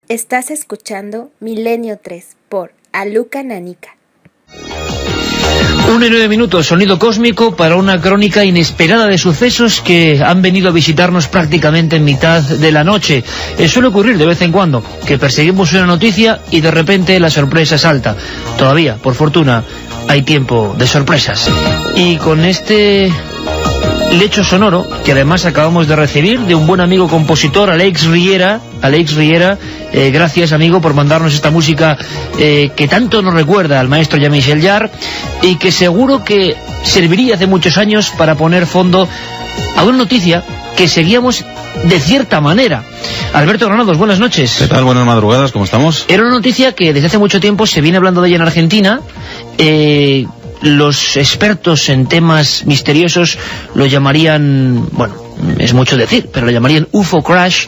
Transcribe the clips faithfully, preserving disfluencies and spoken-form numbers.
Estás escuchando Milenio tres por Aluca Nanica. Un y nueve minutos, sonido cósmico para una crónica inesperada de sucesos que han venido a visitarnos prácticamente en mitad de la noche. Eh, suele ocurrir de vez en cuando que perseguimos una noticia y de repente la sorpresa salta. Todavía, por fortuna, hay tiempo de sorpresas. Y con este lecho sonoro, que además acabamos de recibir de un buen amigo compositor, Alex Riera, Alex Riera, eh, gracias amigo por mandarnos esta música eh, que tanto nos recuerda al maestro Jean-Michel Jarre y que seguro que serviría hace muchos años para poner fondo a una noticia que seguíamos de cierta manera. Alberto Granados, buenas noches. ¿Qué tal? Buenas madrugadas, ¿cómo estamos? Era una noticia que desde hace mucho tiempo se viene hablando de ella en Argentina. eh... Los expertos en temas misteriosos lo llamarían, bueno, es mucho decir, pero lo llamarían U F O crash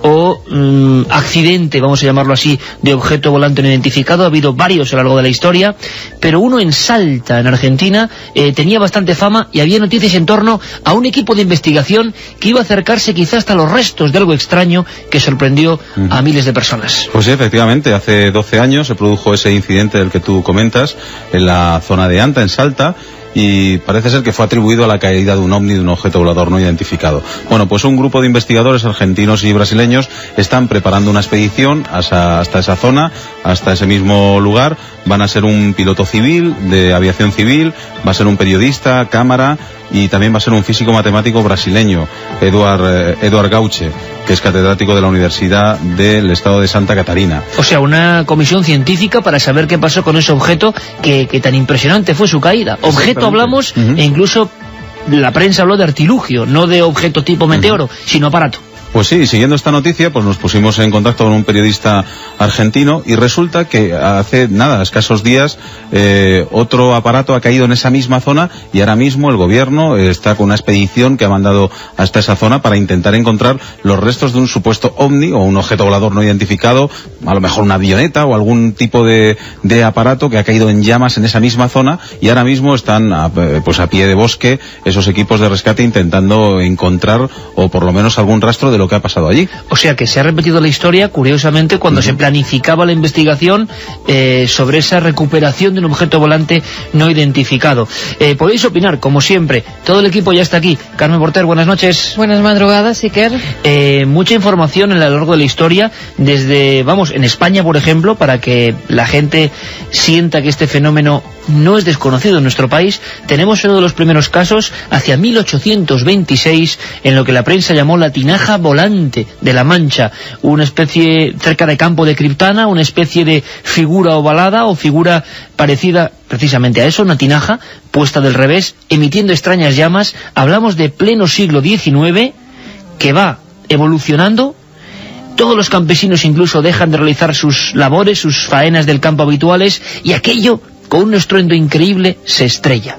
o um, accidente, vamos a llamarlo así, de objeto volante no identificado. Ha habido varios a lo largo de la historia, pero uno en Salta, en Argentina, eh, tenía bastante fama y había noticias en torno a un equipo de investigación que iba a acercarse quizás hasta los restos de algo extraño que sorprendió uh-huh. a miles de personas. Pues sí, efectivamente, hace doce años se produjo ese incidente del que tú comentas en la zona de Anta, en Salta, y parece ser que fue atribuido a la caída de un ovni, de un objeto volador no identificado. Bueno, pues un grupo de investigadores argentinos y brasileños están preparando una expedición hasta, hasta esa zona, hasta ese mismo lugar. Van a ser un piloto civil, de aviación civil, va a ser un periodista, cámara, y también va a ser un físico matemático brasileño, Eduard, eh, Eduard Gauche, que es catedrático de la Universidad del Estado de Santa Catarina. O sea, una comisión científica para saber qué pasó con ese objeto que, que tan impresionante fue su caída. Objeto hablamos, uh-huh. e incluso la prensa habló de artilugio, no de objeto tipo meteoro, uh-huh. sino aparato. Pues sí, siguiendo esta noticia, pues nos pusimos en contacto con un periodista argentino y resulta que hace nada, escasos días, eh, otro aparato ha caído en esa misma zona y ahora mismo el gobierno está con una expedición que ha mandado hasta esa zona para intentar encontrar los restos de un supuesto ovni o un objeto volador no identificado, a lo mejor una avioneta o algún tipo de, de aparato que ha caído en llamas en esa misma zona y ahora mismo están a, pues a pie de bosque esos equipos de rescate intentando encontrar o por lo menos algún rastro de lo que ha pasado allí. O sea que se ha repetido la historia, curiosamente, cuando uh-huh. se planificaba la investigación eh, sobre esa recuperación de un objeto volante no identificado. Eh, podéis opinar, como siempre. Todo el equipo ya está aquí. Carmen Porter, buenas noches. Buenas madrugadas, Iker. Eh, mucha información a lo largo de la historia, desde, vamos, en España, por ejemplo, para que la gente sienta que este fenómeno no es desconocido en nuestro país. Tenemos uno de los primeros casos hacia mil ochocientos veintiséis en lo que la prensa llamó la tinaja volante de la Mancha, una especie cerca de Campo de Criptana, una especie de figura ovalada o figura parecida precisamente a eso, una tinaja puesta del revés, emitiendo extrañas llamas. Hablamos de pleno siglo diecinueve, que va evolucionando. Todos los campesinos incluso dejan de realizar sus labores, sus faenas del campo habituales, y aquello, con un estruendo increíble, se estrella.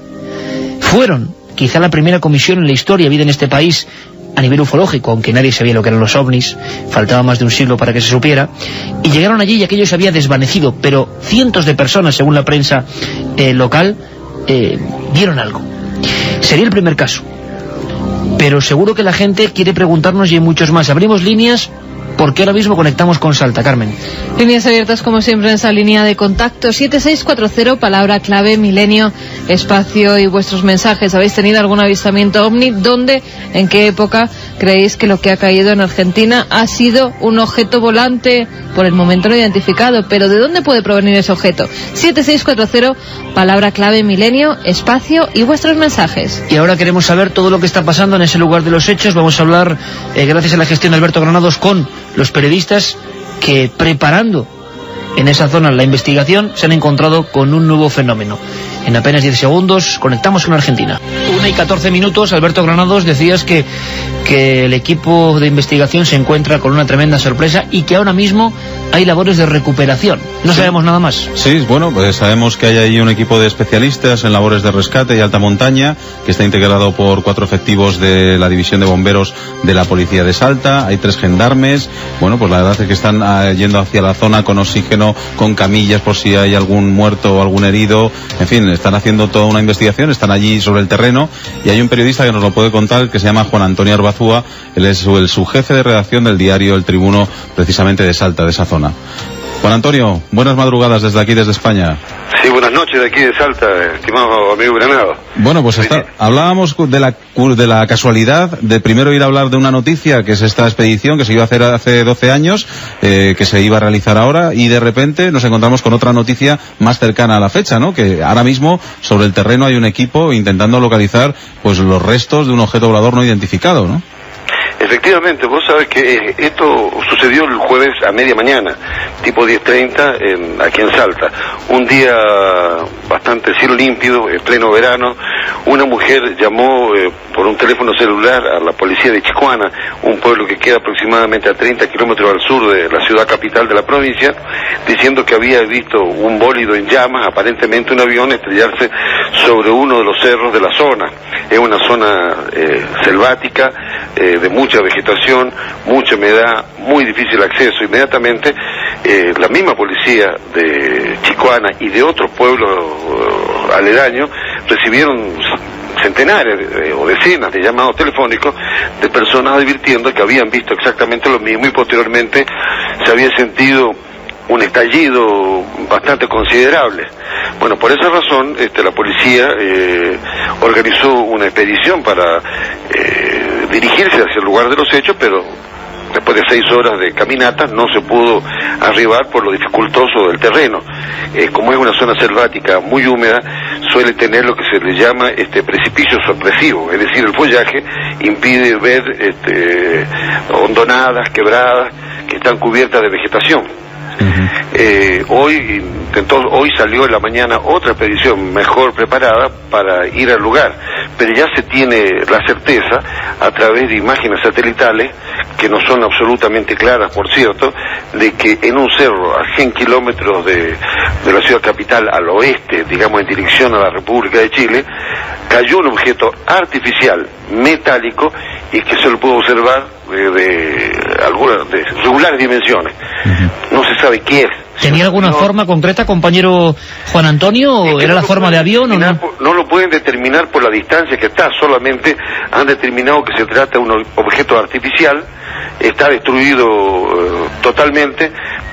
Fueron quizá la primera comisión en la historia vida en este país a nivel ufológico, aunque nadie sabía lo que eran los ovnis, faltaba más de un siglo para que se supiera, y llegaron allí y aquello se había desvanecido, pero cientos de personas, según la prensa eh, local, eh, vieron algo. Sería el primer caso, pero seguro que la gente quiere preguntarnos y hay muchos más. Abrimos líneas, porque ahora mismo conectamos con Salta, Carmen. Líneas abiertas como siempre en esa línea de contacto, siete seis cuatro cero, palabra clave, milenio, espacio y vuestros mensajes. ¿Habéis tenido algún avistamiento ovni? ¿Dónde? ¿En qué época creéis que lo que ha caído en Argentina ha sido un objeto volante por el momento no identificado? Pero ¿de dónde puede provenir ese objeto? siete seis cuatro cero, palabra clave, milenio, espacio y vuestros mensajes. Y ahora queremos saber todo lo que está pasando en ese lugar de los hechos. Vamos a hablar, eh, gracias a la gestión de Alberto Granados, con los periodistas que, preparando en esa zona la investigación, se han encontrado con un nuevo fenómeno. En apenas diez segundos conectamos con Argentina. Una y catorce minutos, Alberto Granados, decías que, que el equipo de investigación se encuentra con una tremenda sorpresa y que ahora mismo hay labores de recuperación. No sí. sabemos nada más. Sí, bueno, pues sabemos que hay ahí un equipo de especialistas en labores de rescate y alta montaña, que está integrado por cuatro efectivos de la División de Bomberos de la Policía de Salta, hay tres gendarmes. Bueno, pues la verdad es que están uh, yendo hacia la zona con oxígeno, con camillas por si hay algún muerto o algún herido. En fin, están haciendo toda una investigación, están allí sobre el terreno, y hay un periodista que nos lo puede contar, que se llama Juan Antonio Arbazúa. Él es el subjefe de redacción del diario El Tribuno, precisamente de Salta, de esa zona. Juan Antonio, buenas madrugadas desde aquí, desde España. Sí, buenas noches de aquí de Salta, estimado amigo Granado. Bueno, pues está, hablábamos de la, de la casualidad de primero ir a hablar de una noticia, que es esta expedición que se iba a hacer hace doce años, eh, que se iba a realizar ahora, y de repente nos encontramos con otra noticia más cercana a la fecha, ¿no? Que ahora mismo sobre el terreno hay un equipo intentando localizar pues los restos de un objeto volador no identificado, ¿no? Efectivamente, vos sabés que esto sucedió el jueves a media mañana, tipo diez treinta, en, aquí en Salta. Un día bastante cielo límpido, en pleno verano. Una mujer llamó eh, por un teléfono celular a la policía de Chicuana, un pueblo que queda aproximadamente a treinta kilómetros al sur de la ciudad capital de la provincia, diciendo que había visto un bólido en llamas, aparentemente un avión, estrellarse sobre uno de los cerros de la zona. Es una zona eh, selvática, eh, de mucha vegetación, mucha humedad, muy difícil acceso. Inmediatamente eh, la misma policía de Chicuana y de otros pueblos uh, aledaños recibieron centenares eh, o decenas de llamados telefónicos de personas advirtiendo que habían visto exactamente lo mismo, y posteriormente se había sentido un estallido bastante considerable. Bueno, por esa razón este, la policía eh, organizó una expedición para eh, dirigirse hacia el lugar de los hechos, pero después de seis horas de caminata no se pudo arribar por lo dificultoso del terreno. Eh, como es una zona selvática muy húmeda, suele tener lo que se le llama este precipicio sorpresivo, es decir, el follaje impide ver este, hondonadas, quebradas que están cubiertas de vegetación. Uh-huh. Eh, hoy intentó, hoy salió en la mañana otra expedición mejor preparada para ir al lugar, pero ya se tiene la certeza a través de imágenes satelitales, que no son absolutamente claras, por cierto, de que en un cerro a cien kilómetros de, de la ciudad capital al oeste, digamos en dirección a la República de Chile, cayó un objeto artificial metálico y que se lo pudo observar de, de algunas de regulares dimensiones. Uh-huh. No se sabe qué es. ¿Tenía alguna no, forma concreta, compañero Juan Antonio? ¿O era no la forma de avión o no? Por, no lo pueden determinar por la distancia que está, solamente han determinado que se trata de un objeto artificial, está destruido uh, totalmente,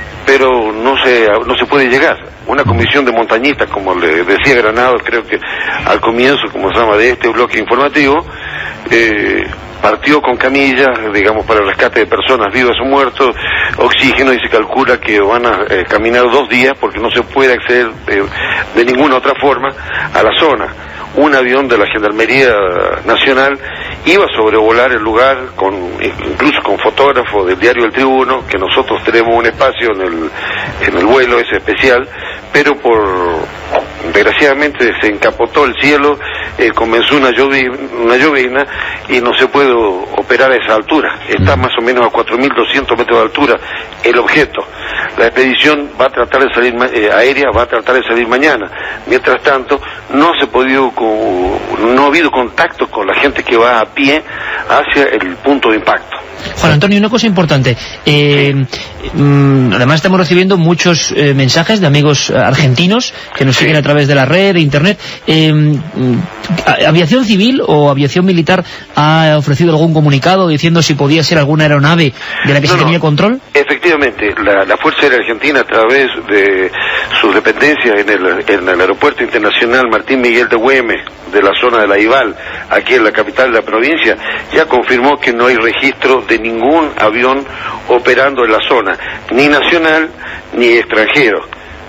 pero no se no se puede llegar. Una comisión de montañistas, como le decía Granado, creo que al comienzo, como se llama, de este bloque informativo, eh, partió con camillas, digamos, para el rescate de personas vivas o muertos, oxígeno, y se calcula que van a eh, caminar dos días porque no se puede acceder eh, de ninguna otra forma a la zona. Un avión de la Gendarmería Nacional iba a sobrevolar el lugar, con incluso con fotógrafos del diario El Tribuno, que nosotros tenemos un espacio en el, en el vuelo ese especial, pero por desgraciadamente se encapotó el cielo, eh, comenzó una llovizna, una llovizna y no se puede operar a esa altura. Está más o menos a cuatro mil doscientos metros de altura el objeto. La expedición va a tratar de salir eh, aérea, va a tratar de salir mañana. Mientras tanto, no se ha podido, no ha habido contacto con la gente que va a pie hacia el punto de impacto. Juan Antonio, una cosa importante. Eh, mm, además estamos recibiendo muchos eh, mensajes de amigos argentinos que nos sí. siguen a través de la red, de internet. Eh, ¿Aviación civil o aviación militar ha ofrecido algún comunicado diciendo si podía ser alguna aeronave de la que no, se tenía no. control? Efectivamente, la, la Fuerza Aérea Argentina, a través de sus dependencias en el, en el Aeropuerto Internacional Martín Miguel de Güemes, de la zona de la Ival, aquí en la capital de la provincia, ya confirmó que no hay registro de ningún avión operando en la zona, ni nacional ni extranjero.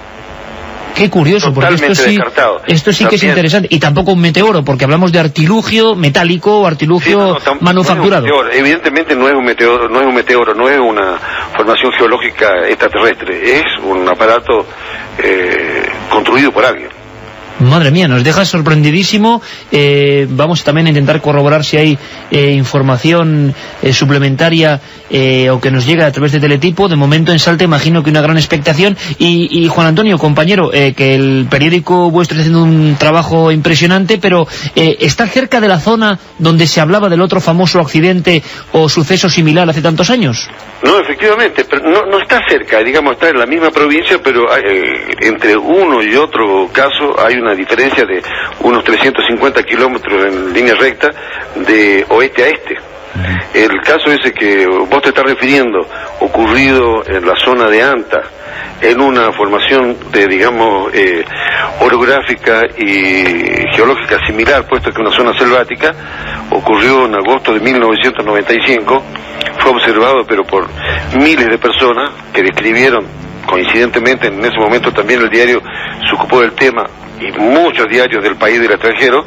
Qué curioso, porque esto sí, esto sí que es interesante. Y tampoco un meteoro, porque hablamos de artilugio metálico o artilugio sí, no, no, manufacturado. No es Evidentemente no es un meteoro, no es un meteoro, no es una formación geológica extraterrestre, es un aparato eh, construido por alguien. Madre mía, nos deja sorprendidísimo. Eh, vamos también a intentar corroborar si hay eh, información eh, suplementaria eh, o que nos llega a través de Teletipo. De momento en Salta imagino que una gran expectación. Y, y Juan Antonio, compañero, eh, que el periódico vuestro está haciendo un trabajo impresionante, pero eh, ¿está cerca de la zona donde se hablaba del otro famoso accidente o suceso similar hace tantos años? No, efectivamente, pero no, no está cerca, digamos, está en la misma provincia, pero hay, eh, entre uno y otro caso hay una una diferencia de unos trescientos cincuenta kilómetros en línea recta de oeste a este. El caso ese que vos te estás refiriendo, ocurrido en la zona de Anta, en una formación de, digamos, eh, orográfica y geológica similar, puesto que una zona selvática, ocurrió en agosto de mil novecientos noventa y cinco, fue observado pero por miles de personas que describieron, coincidentemente en ese momento también el diario se ocupó del tema, y muchos diarios del país y del extranjero,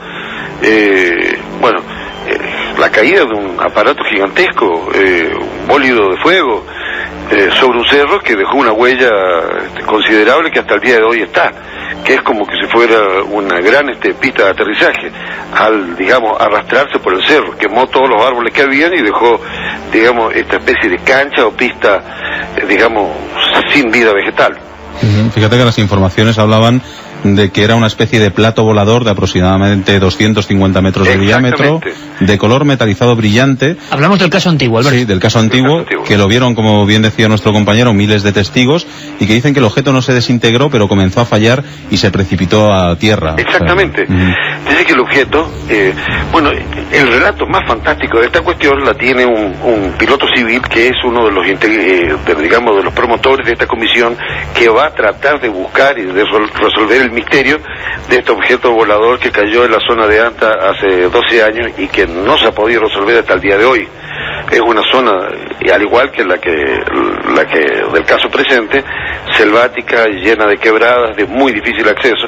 eh, bueno, eh, la caída de un aparato gigantesco, eh, un bólido de fuego, eh, sobre un cerro que dejó una huella este, considerable que hasta el día de hoy está, que es como que si fuera una gran este, pista de aterrizaje, al, digamos, arrastrarse por el cerro, quemó todos los árboles que habían y dejó, digamos, esta especie de cancha o pista, eh, digamos, sin vida vegetal. Uh-huh. Fíjate que las informaciones hablaban de que era una especie de plato volador de aproximadamente doscientos cincuenta metros de diámetro, de color metalizado brillante. Hablamos del caso antiguo, Alberto. Sí, del caso antiguo, caso antiguo, que lo vieron, como bien decía nuestro compañero, miles de testigos, y que dicen que el objeto no se desintegró, pero comenzó a fallar y se precipitó a tierra. Exactamente. O sea, uh-huh. Dice que el objeto, eh, bueno, el relato más fantástico de esta cuestión la tiene un, un piloto civil que es uno de los, eh, de, digamos, de los promotores de esta comisión, que va a tratar de buscar y de resolver el misterio de este objeto volador que cayó en la zona de Anta hace doce años y que no se ha podido resolver hasta el día de hoy. Es una zona, y al igual que la que la que del caso presente, selvática, llena de quebradas, de muy difícil acceso,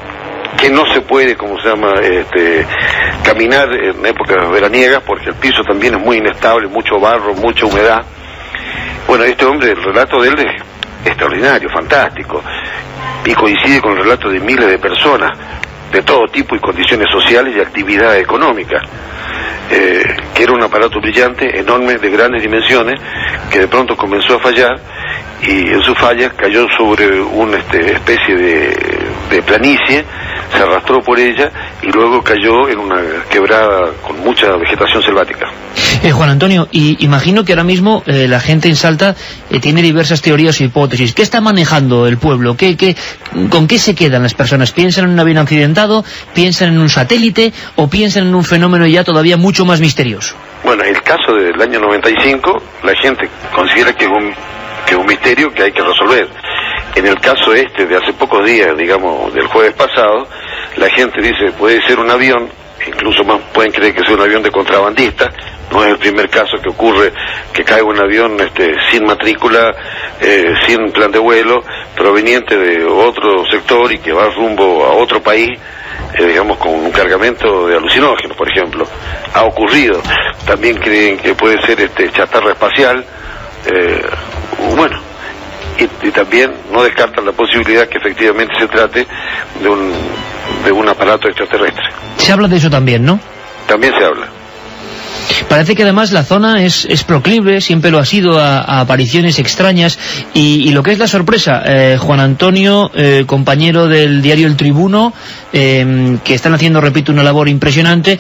que no se puede, como se llama, este, caminar en épocas veraniegas porque el piso también es muy inestable, mucho barro, mucha humedad. Bueno, este hombre, el relato de él es extraordinario, fantástico, y coincide con el relato de miles de personas de todo tipo y condiciones sociales y actividad económica, eh, que era un aparato brillante, enorme, de grandes dimensiones, que de pronto comenzó a fallar y en su falla cayó sobre una este, especie de, de planicie, se arrastró por ella y luego cayó en una quebrada con mucha vegetación selvática. Eh, Juan Antonio, y imagino que ahora mismo eh, la gente en Salta eh, tiene diversas teorías o hipótesis. ¿Qué está manejando el pueblo? ¿Qué, qué, ¿Con qué se quedan las personas? ¿Piensan en un avión accidentado? ¿Piensan en un satélite? ¿O piensan en un fenómeno ya todavía mucho más misterioso? Bueno, el caso del año noventa y cinco, la gente considera que es un, que es un misterio que hay que resolver. En el caso este de hace pocos días, digamos, del jueves pasado, la gente dice, puede ser un avión, incluso más pueden creer que sea un avión de contrabandista. No es el primer caso que ocurre que cae un avión este, sin matrícula, eh, sin plan de vuelo, proveniente de otro sector y que va rumbo a otro país, eh, digamos, con un cargamento de alucinógenos, por ejemplo. Ha ocurrido. También creen que puede ser este, chatarra espacial, eh, bueno, y, y también no descartan la posibilidad que efectivamente se trate de un, de un aparato extraterrestre. Se habla de eso también, ¿no? También se habla. Parece que además la zona es, es proclive, siempre lo ha sido, a, a apariciones extrañas, y, y lo que es la sorpresa, eh, Juan Antonio, eh, compañero del diario El Tribuno, eh, que están haciendo, repito, una labor impresionante,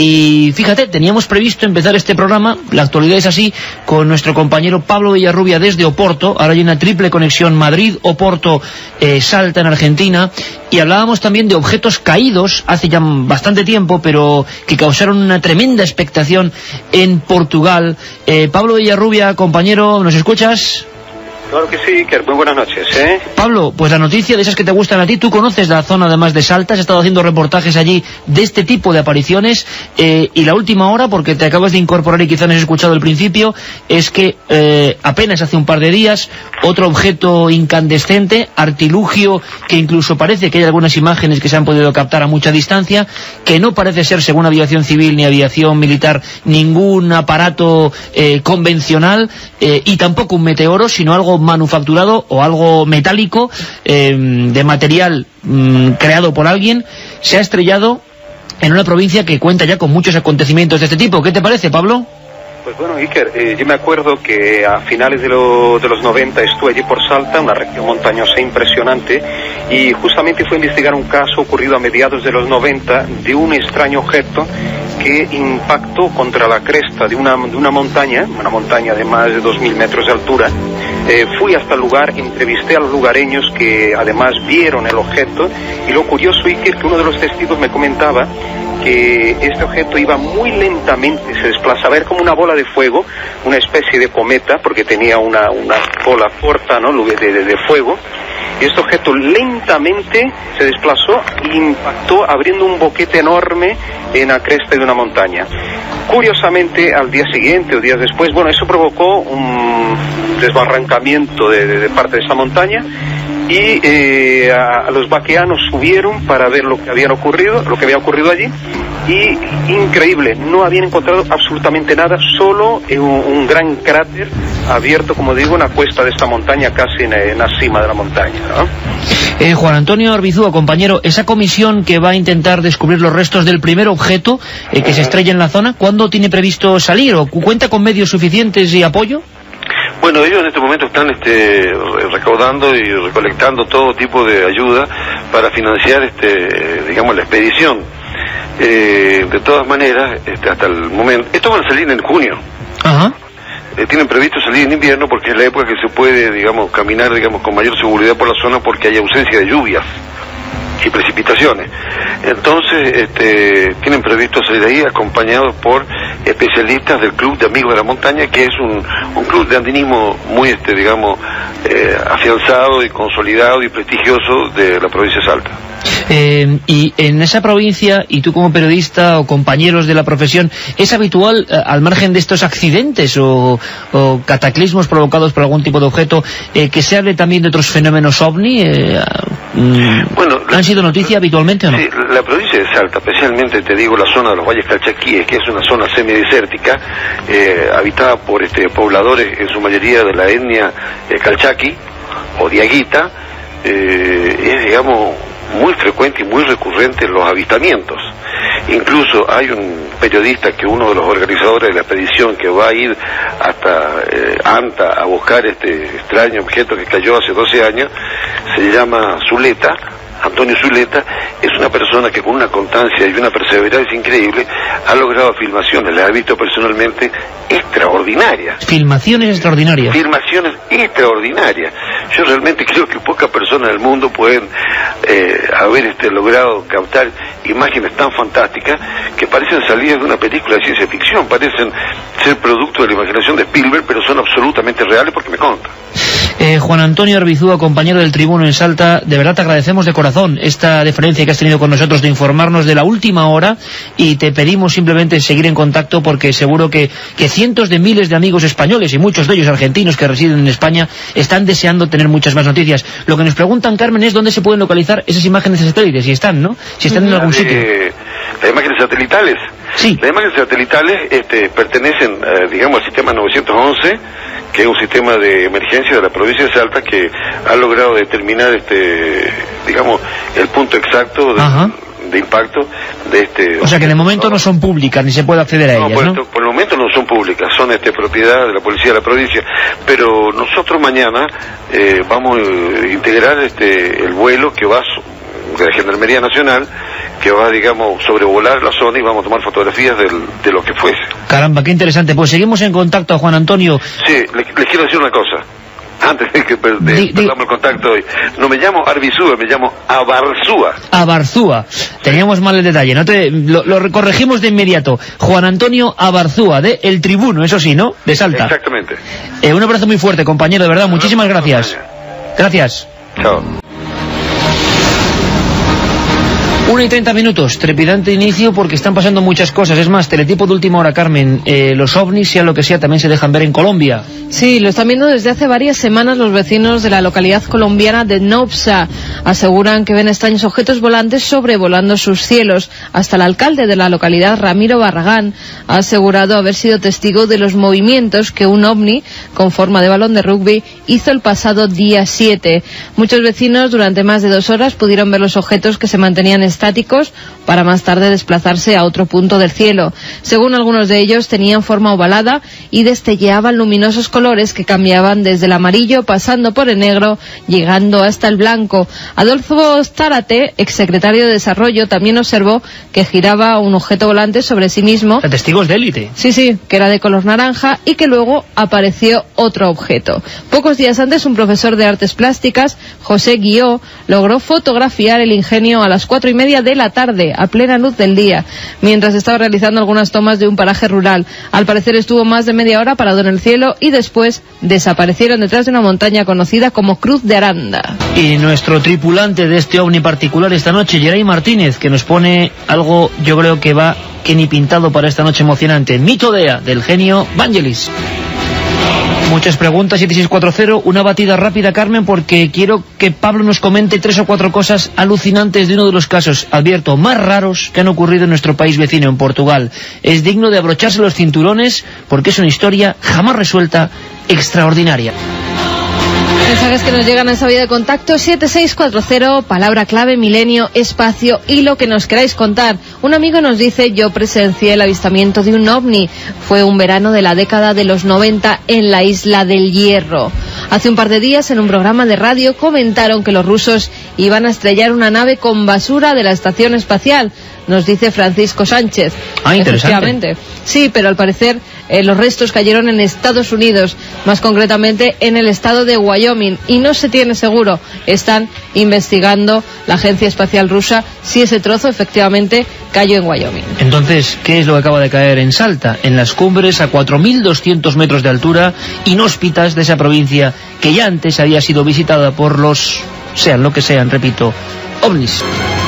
y fíjate, teníamos previsto empezar este programa, la actualidad es así, con nuestro compañero Pablo Villarrubia desde Oporto. Ahora hay una triple conexión Madrid-Oporto, eh, Salta en Argentina, y hablábamos también de objetos caídos hace ya bastante tiempo, pero que causaron una tremenda expectación en Portugal. Eh, Pablo Villarrubia, compañero, ¿nos escuchas? Claro que sí, Iker, muy buenas noches, ¿eh? Pablo, pues la noticia de esas que te gustan a ti, tú conoces la zona además de Salta, has estado haciendo reportajes allí de este tipo de apariciones, eh, y la última hora, porque te acabas de incorporar y quizás no has escuchado el principio, es que eh, apenas hace un par de días, otro objeto incandescente, artilugio, que incluso parece que hay algunas imágenes que se han podido captar a mucha distancia, que no parece ser, según aviación civil ni aviación militar, ningún aparato eh, convencional, eh, y tampoco un meteoro, sino algo manufacturado o algo metálico, eh, de material mm, creado por alguien, se ha estrellado en una provincia que cuenta ya con muchos acontecimientos de este tipo. ¿Qué te parece, Pablo? Pues bueno, Iker, eh, yo me acuerdo que a finales de, lo, de los noventa estuve allí por Salta, una región montañosa impresionante, y justamente fue a investigar un caso ocurrido a mediados de los noventa de un extraño objeto que impactó contra la cresta de una, de una montaña, una montaña de más de dos mil metros de altura, Eh, fui hasta el lugar, entrevisté a los lugareños que además vieron el objeto, y lo curioso, Iker, que uno de los testigos me comentaba que este objeto iba muy lentamente, se desplazaba, era como una bola de fuego, una especie de cometa, porque tenía una, una bola corta, ¿no?, de, de, de fuego, y este objeto lentamente se desplazó e impactó abriendo un boquete enorme en la cresta de una montaña. Curiosamente, al día siguiente o días después, bueno, eso provocó un desbarrancamiento de, de, de parte de esa montaña, y eh, a, a los vaqueanos subieron para ver lo que había ocurrido, lo que había ocurrido allí, y increíble, no habían encontrado absolutamente nada, solo un, un gran cráter abierto, como digo, en la cuesta de esta montaña, casi en, en la cima de la montaña, ¿no? Eh, Juan Antonio Arbizúa, compañero, esa comisión que va a intentar descubrir los restos del primer objeto eh, que se estrella en la zona, ¿cuándo tiene previsto salir? ¿O cuenta con medios suficientes y apoyo? Bueno, ellos en este momento están este, recaudando y recolectando todo tipo de ayuda para financiar, este, digamos, la expedición. Eh, de todas maneras, este, hasta el momento, estos van a salir en junio. Ajá. Eh, tienen previsto salir en invierno porque es la época que se puede, digamos, caminar, digamos, con mayor seguridad por la zona porque hay ausencia de lluvias y precipitaciones. Entonces, este, tienen previsto salir ahí acompañados por especialistas del Club de Amigos de la Montaña, que es un, un club de andinismo muy, este, digamos, eh, afianzado y consolidado y prestigioso de la provincia de Salta. Eh, y en esa provincia, y tú como periodista o compañeros de la profesión, ¿es habitual, eh, al margen de estos accidentes o, o cataclismos provocados por algún tipo de objeto, eh, que se hable también de otros fenómenos ovni? Eh, mm, bueno, ¿Han sido noticia habitualmente o no? Sí, la provincia de Salta, especialmente te digo la zona de los valles calchaquíes, que es una zona semidesértica, eh, habitada por este pobladores en su mayoría de la etnia eh, calchaqui o diaguita, eh, es, digamos, muy frecuente y muy recurrente los avistamientos. Incluso hay un periodista que uno de los organizadores de la expedición que va a ir hasta eh, Anta a buscar este extraño objeto que cayó hace doce años, se llama Zuleta, Antonio Zuleta, es una persona que con una constancia y una perseverancia increíble ha logrado filmaciones, las ha visto personalmente, extraordinarias. Filmaciones extraordinarias. Filmaciones extraordinarias. Yo realmente creo que pocas personas del mundo pueden eh, haber este, logrado captar imágenes tan fantásticas que parecen salidas de una película de ciencia ficción, parecen ser producto de la imaginación de Spielberg, pero son absolutamente reales porque me consta. Eh, Juan Antonio Arbizúa, compañero del Tribuno en Salta, de verdad te agradecemos de corazón esta deferencia que has tenido con nosotros de informarnos de la última hora, y te pedimos simplemente seguir en contacto porque seguro que, que cientos de miles de amigos españoles y muchos de ellos argentinos que residen en España están deseando tener muchas más noticias. Lo que nos preguntan, Carmen, es dónde se pueden localizar esas imágenes de satélites, si están, ¿no? Si están en algún sitio. Eh, las imágenes satelitales. Sí. Las imágenes satelitales este, pertenecen, eh, digamos, al sistema novecientos once, que es un sistema de emergencia de la provincia de Salta que ha logrado determinar, este, digamos, el punto exacto de, de impacto de este... O sea que de momento no son públicas, ni se puede acceder a no, ellas, por, ¿no? esto, por el momento no son públicas, son este, propiedad de la policía de la provincia, pero nosotros mañana eh, vamos a integrar este, el vuelo que va de la Gendarmería Nacional, que va, digamos, sobrevolar la zona y vamos a tomar fotografías del, de lo que fuese. Caramba, qué interesante. Pues seguimos en contacto, Juan Antonio. Sí, les, les quiero decir una cosa, antes de que per, de, di, perdamos di... el contacto hoy. No me llamo Arbizúa, me llamo Abarzúa. Abarzúa. Teníamos mal el detalle, no te lo, lo corregimos de inmediato. Juan Antonio Abarzúa, de El Tribuno, eso sí, ¿no? De Salta. Exactamente. Eh, un abrazo muy fuerte, compañero, de verdad. No, muchísimas no, gracias. No, gracias. Chao. Una y treinta minutos, trepidante inicio porque están pasando muchas cosas. Es más, teletipo de última hora, Carmen. Eh, los ovnis, sea lo que sea, también se dejan ver en Colombia. Sí, lo están viendo desde hace varias semanas los vecinos de la localidad colombiana de Nopsa. Aseguran que ven extraños objetos volantes sobrevolando sus cielos. Hasta el alcalde de la localidad, Ramiro Barragán, ha asegurado haber sido testigo de los movimientos que un ovni con forma de balón de rugby hizo el pasado día siete. Muchos vecinos durante más de dos horas pudieron ver los objetos que se mantenían estáticos para más tarde desplazarse a otro punto del cielo. Según algunos de ellos, tenían forma ovalada y destelleaban luminosos colores que cambiaban desde el amarillo pasando por el negro, llegando hasta el blanco. Adolfo Zárate, exsecretario de Desarrollo, también observó que giraba un objeto volante sobre sí mismo. A testigos de élite. Sí, sí, que era de color naranja y que luego apareció otro objeto. Pocos días antes, un profesor de artes plásticas, José Guió, logró fotografiar el ingenio a las cuatro y media de la tarde, a plena luz del día, mientras estaba realizando algunas tomas de un paraje rural. Al parecer estuvo más de media hora parado en el cielo y después desaparecieron detrás de una montaña conocida como Cruz de Aranda. Y nuestro tripulante de este ovni particular esta noche, Geray Martínez, que nos pone algo, yo creo que va que ni pintado para esta noche emocionante. Mito Dea, del genio Vangelis. Muchas preguntas, siete seis cuatro cero, una batida rápida, Carmen, porque quiero que Pablo nos comente tres o cuatro cosas alucinantes de uno de los casos, advierto, más raros que han ocurrido en nuestro país vecino, en Portugal. Es digno de abrocharse los cinturones porque es una historia jamás resuelta, extraordinaria. Mensajes que nos llegan a esa vía de contacto, siete seis cuatro cero, palabra clave, milenio, espacio y lo que nos queráis contar. Un amigo nos dice: yo presencié el avistamiento de un ovni. Fue un verano de la década de los noventa en la isla del Hierro. Hace un par de días, en un programa de radio, comentaron que los rusos iban a estrellar una nave con basura de la estación espacial. Nos dice Francisco Sánchez. Ah, interesante. Sí, pero al parecer eh, los restos cayeron en Estados Unidos, más concretamente en el estado de Wyoming, y no se tiene seguro. Están investigando la Agencia Espacial Rusa si ese trozo efectivamente cayó en Wyoming. Entonces, ¿qué es lo que acaba de caer en Salta? En las cumbres a cuatro mil doscientos metros de altura, inhóspitas de esa provincia que ya antes había sido visitada por los, sean lo que sean, repito, ovnis.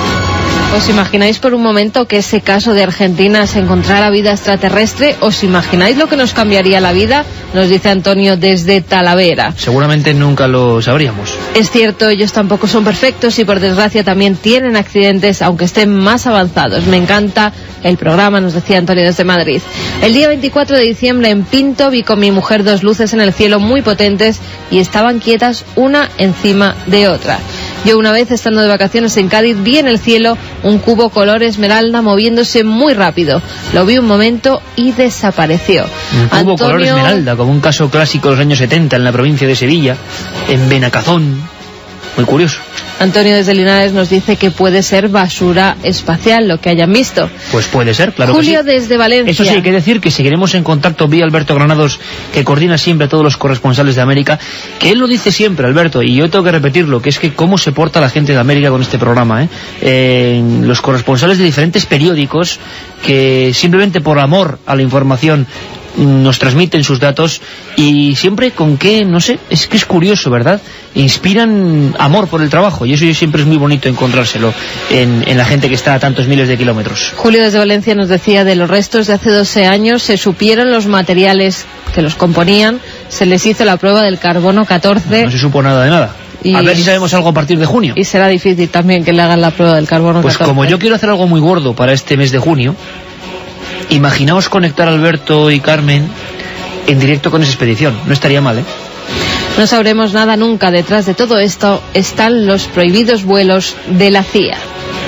¿Os imagináis por un momento que ese caso de Argentina se encontrara vida extraterrestre? ¿Os imagináis lo que nos cambiaría la vida? Nos dice Antonio desde Talavera. Seguramente nunca lo sabríamos. Es cierto, ellos tampoco son perfectos y por desgracia también tienen accidentes, aunque estén más avanzados. Me encanta el programa, nos decía Antonio desde Madrid. El día veinticuatro de diciembre en Pinto vi con mi mujer dos luces en el cielo muy potentes y estaban quietas una encima de otra. Yo una vez, estando de vacaciones en Cádiz, vi en el cielo un cubo color esmeralda moviéndose muy rápido. Lo vi un momento y desapareció. Un cubo Antonio... color esmeralda, como un caso clásico de los años setenta en la provincia de Sevilla, en Benacazón. Muy curioso. Antonio desde Linares nos dice que puede ser basura espacial lo que hayan visto. Pues puede ser, claro. Julio que sí. Desde Valencia. Eso sí, hay que decir que seguiremos en contacto vía Alberto Granados, que coordina siempre a todos los corresponsales de América, que él lo dice siempre, Alberto, y yo tengo que repetirlo, que es que cómo se porta la gente de América con este programa, ¿eh? Eh, los corresponsales de diferentes periódicos que simplemente por amor a la información nos transmiten sus datos, y siempre con qué, no sé, es que es curioso, ¿verdad? Inspiran amor por el trabajo, y eso siempre es muy bonito encontrárselo en, en la gente que está a tantos miles de kilómetros. Julio desde Valencia nos decía: de los restos de hace doce años se supieron los materiales que los componían, se les hizo la prueba del carbono catorce. No, no se supo nada de nada. Y a ver si sabemos algo a partir de junio. Y será difícil también que le hagan la prueba del carbono pues catorce. Pues como yo quiero hacer algo muy gordo para este mes de junio, imaginaos conectar a Alberto y Carmen en directo con esa expedición. No estaría mal, ¿eh? No sabremos nada nunca. Detrás de todo esto están los prohibidos vuelos de la C I A.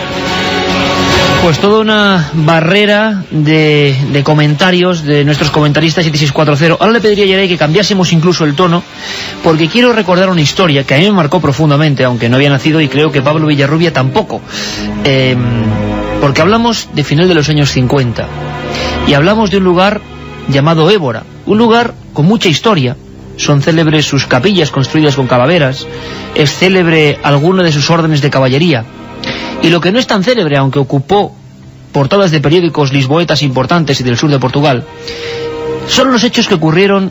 Pues toda una barrera de, de comentarios de nuestros comentaristas siete seis cuatro cero. Ahora le pediría a Geray que cambiásemos incluso el tono, porque quiero recordar una historia que a mí me marcó profundamente, aunque no había nacido, y creo que Pablo Villarrubia tampoco. Eh, porque hablamos de final de los años cincuenta. Y hablamos de un lugar llamado Évora, un lugar con mucha historia. Son célebres sus capillas construidas con calaveras, es célebre alguno de sus órdenes de caballería. Y lo que no es tan célebre, aunque ocupó portadas de periódicos lisboetas importantes y del sur de Portugal, son los hechos que ocurrieron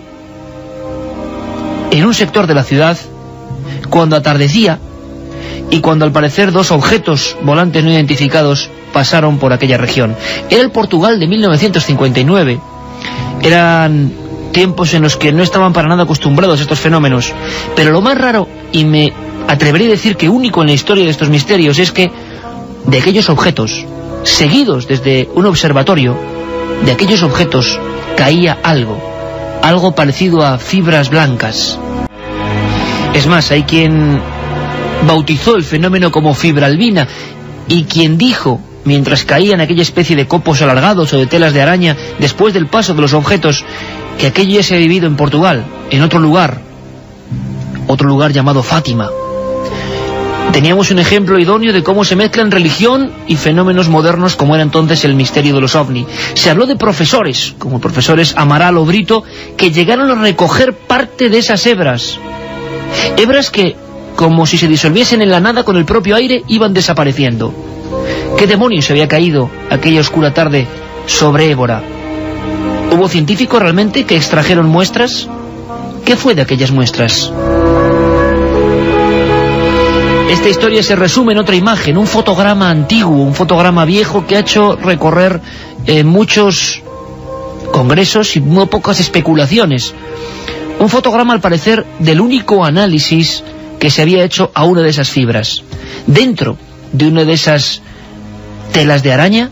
en un sector de la ciudad cuando atardecía y cuando al parecer dos objetos volantes no identificados pasaron por aquella región. Era el Portugal de mil novecientos cincuenta y nueve. Eran tiempos en los que no estaban para nada acostumbrados a estos fenómenos. Pero lo más raro, y me atrevería a decir que único en la historia de estos misterios, es que de aquellos objetos, seguidos desde un observatorio, de aquellos objetos caía algo, algo parecido a fibras blancas. Es más, hay quien bautizó el fenómeno como fibra albina, Y quien dijo, mientras caían aquella especie de copos alargados o de telas de araña, después del paso de los objetos, que aquello ya se ha vivido en Portugal, en otro lugar, otro lugar llamado Fátima. Teníamos un ejemplo idóneo de cómo se mezclan religión y fenómenos modernos como era entonces el misterio de los ovni. Se habló de profesores, como profesores Amaral o Brito, que llegaron a recoger parte de esas hebras. Hebras que, como si se disolviesen en la nada con el propio aire, iban desapareciendo. ¿Qué demonios se había caído aquella oscura tarde sobre Évora? ¿Hubo científicos realmente que extrajeron muestras? ¿Qué fue de aquellas muestras? Esta historia se resume en otra imagen, un fotograma antiguo, un fotograma viejo que ha hecho recorrer eh, muchos congresos y muy pocas especulaciones. Un fotograma, al parecer, del único análisis que se había hecho a una de esas fibras. Dentro de una de esas telas de araña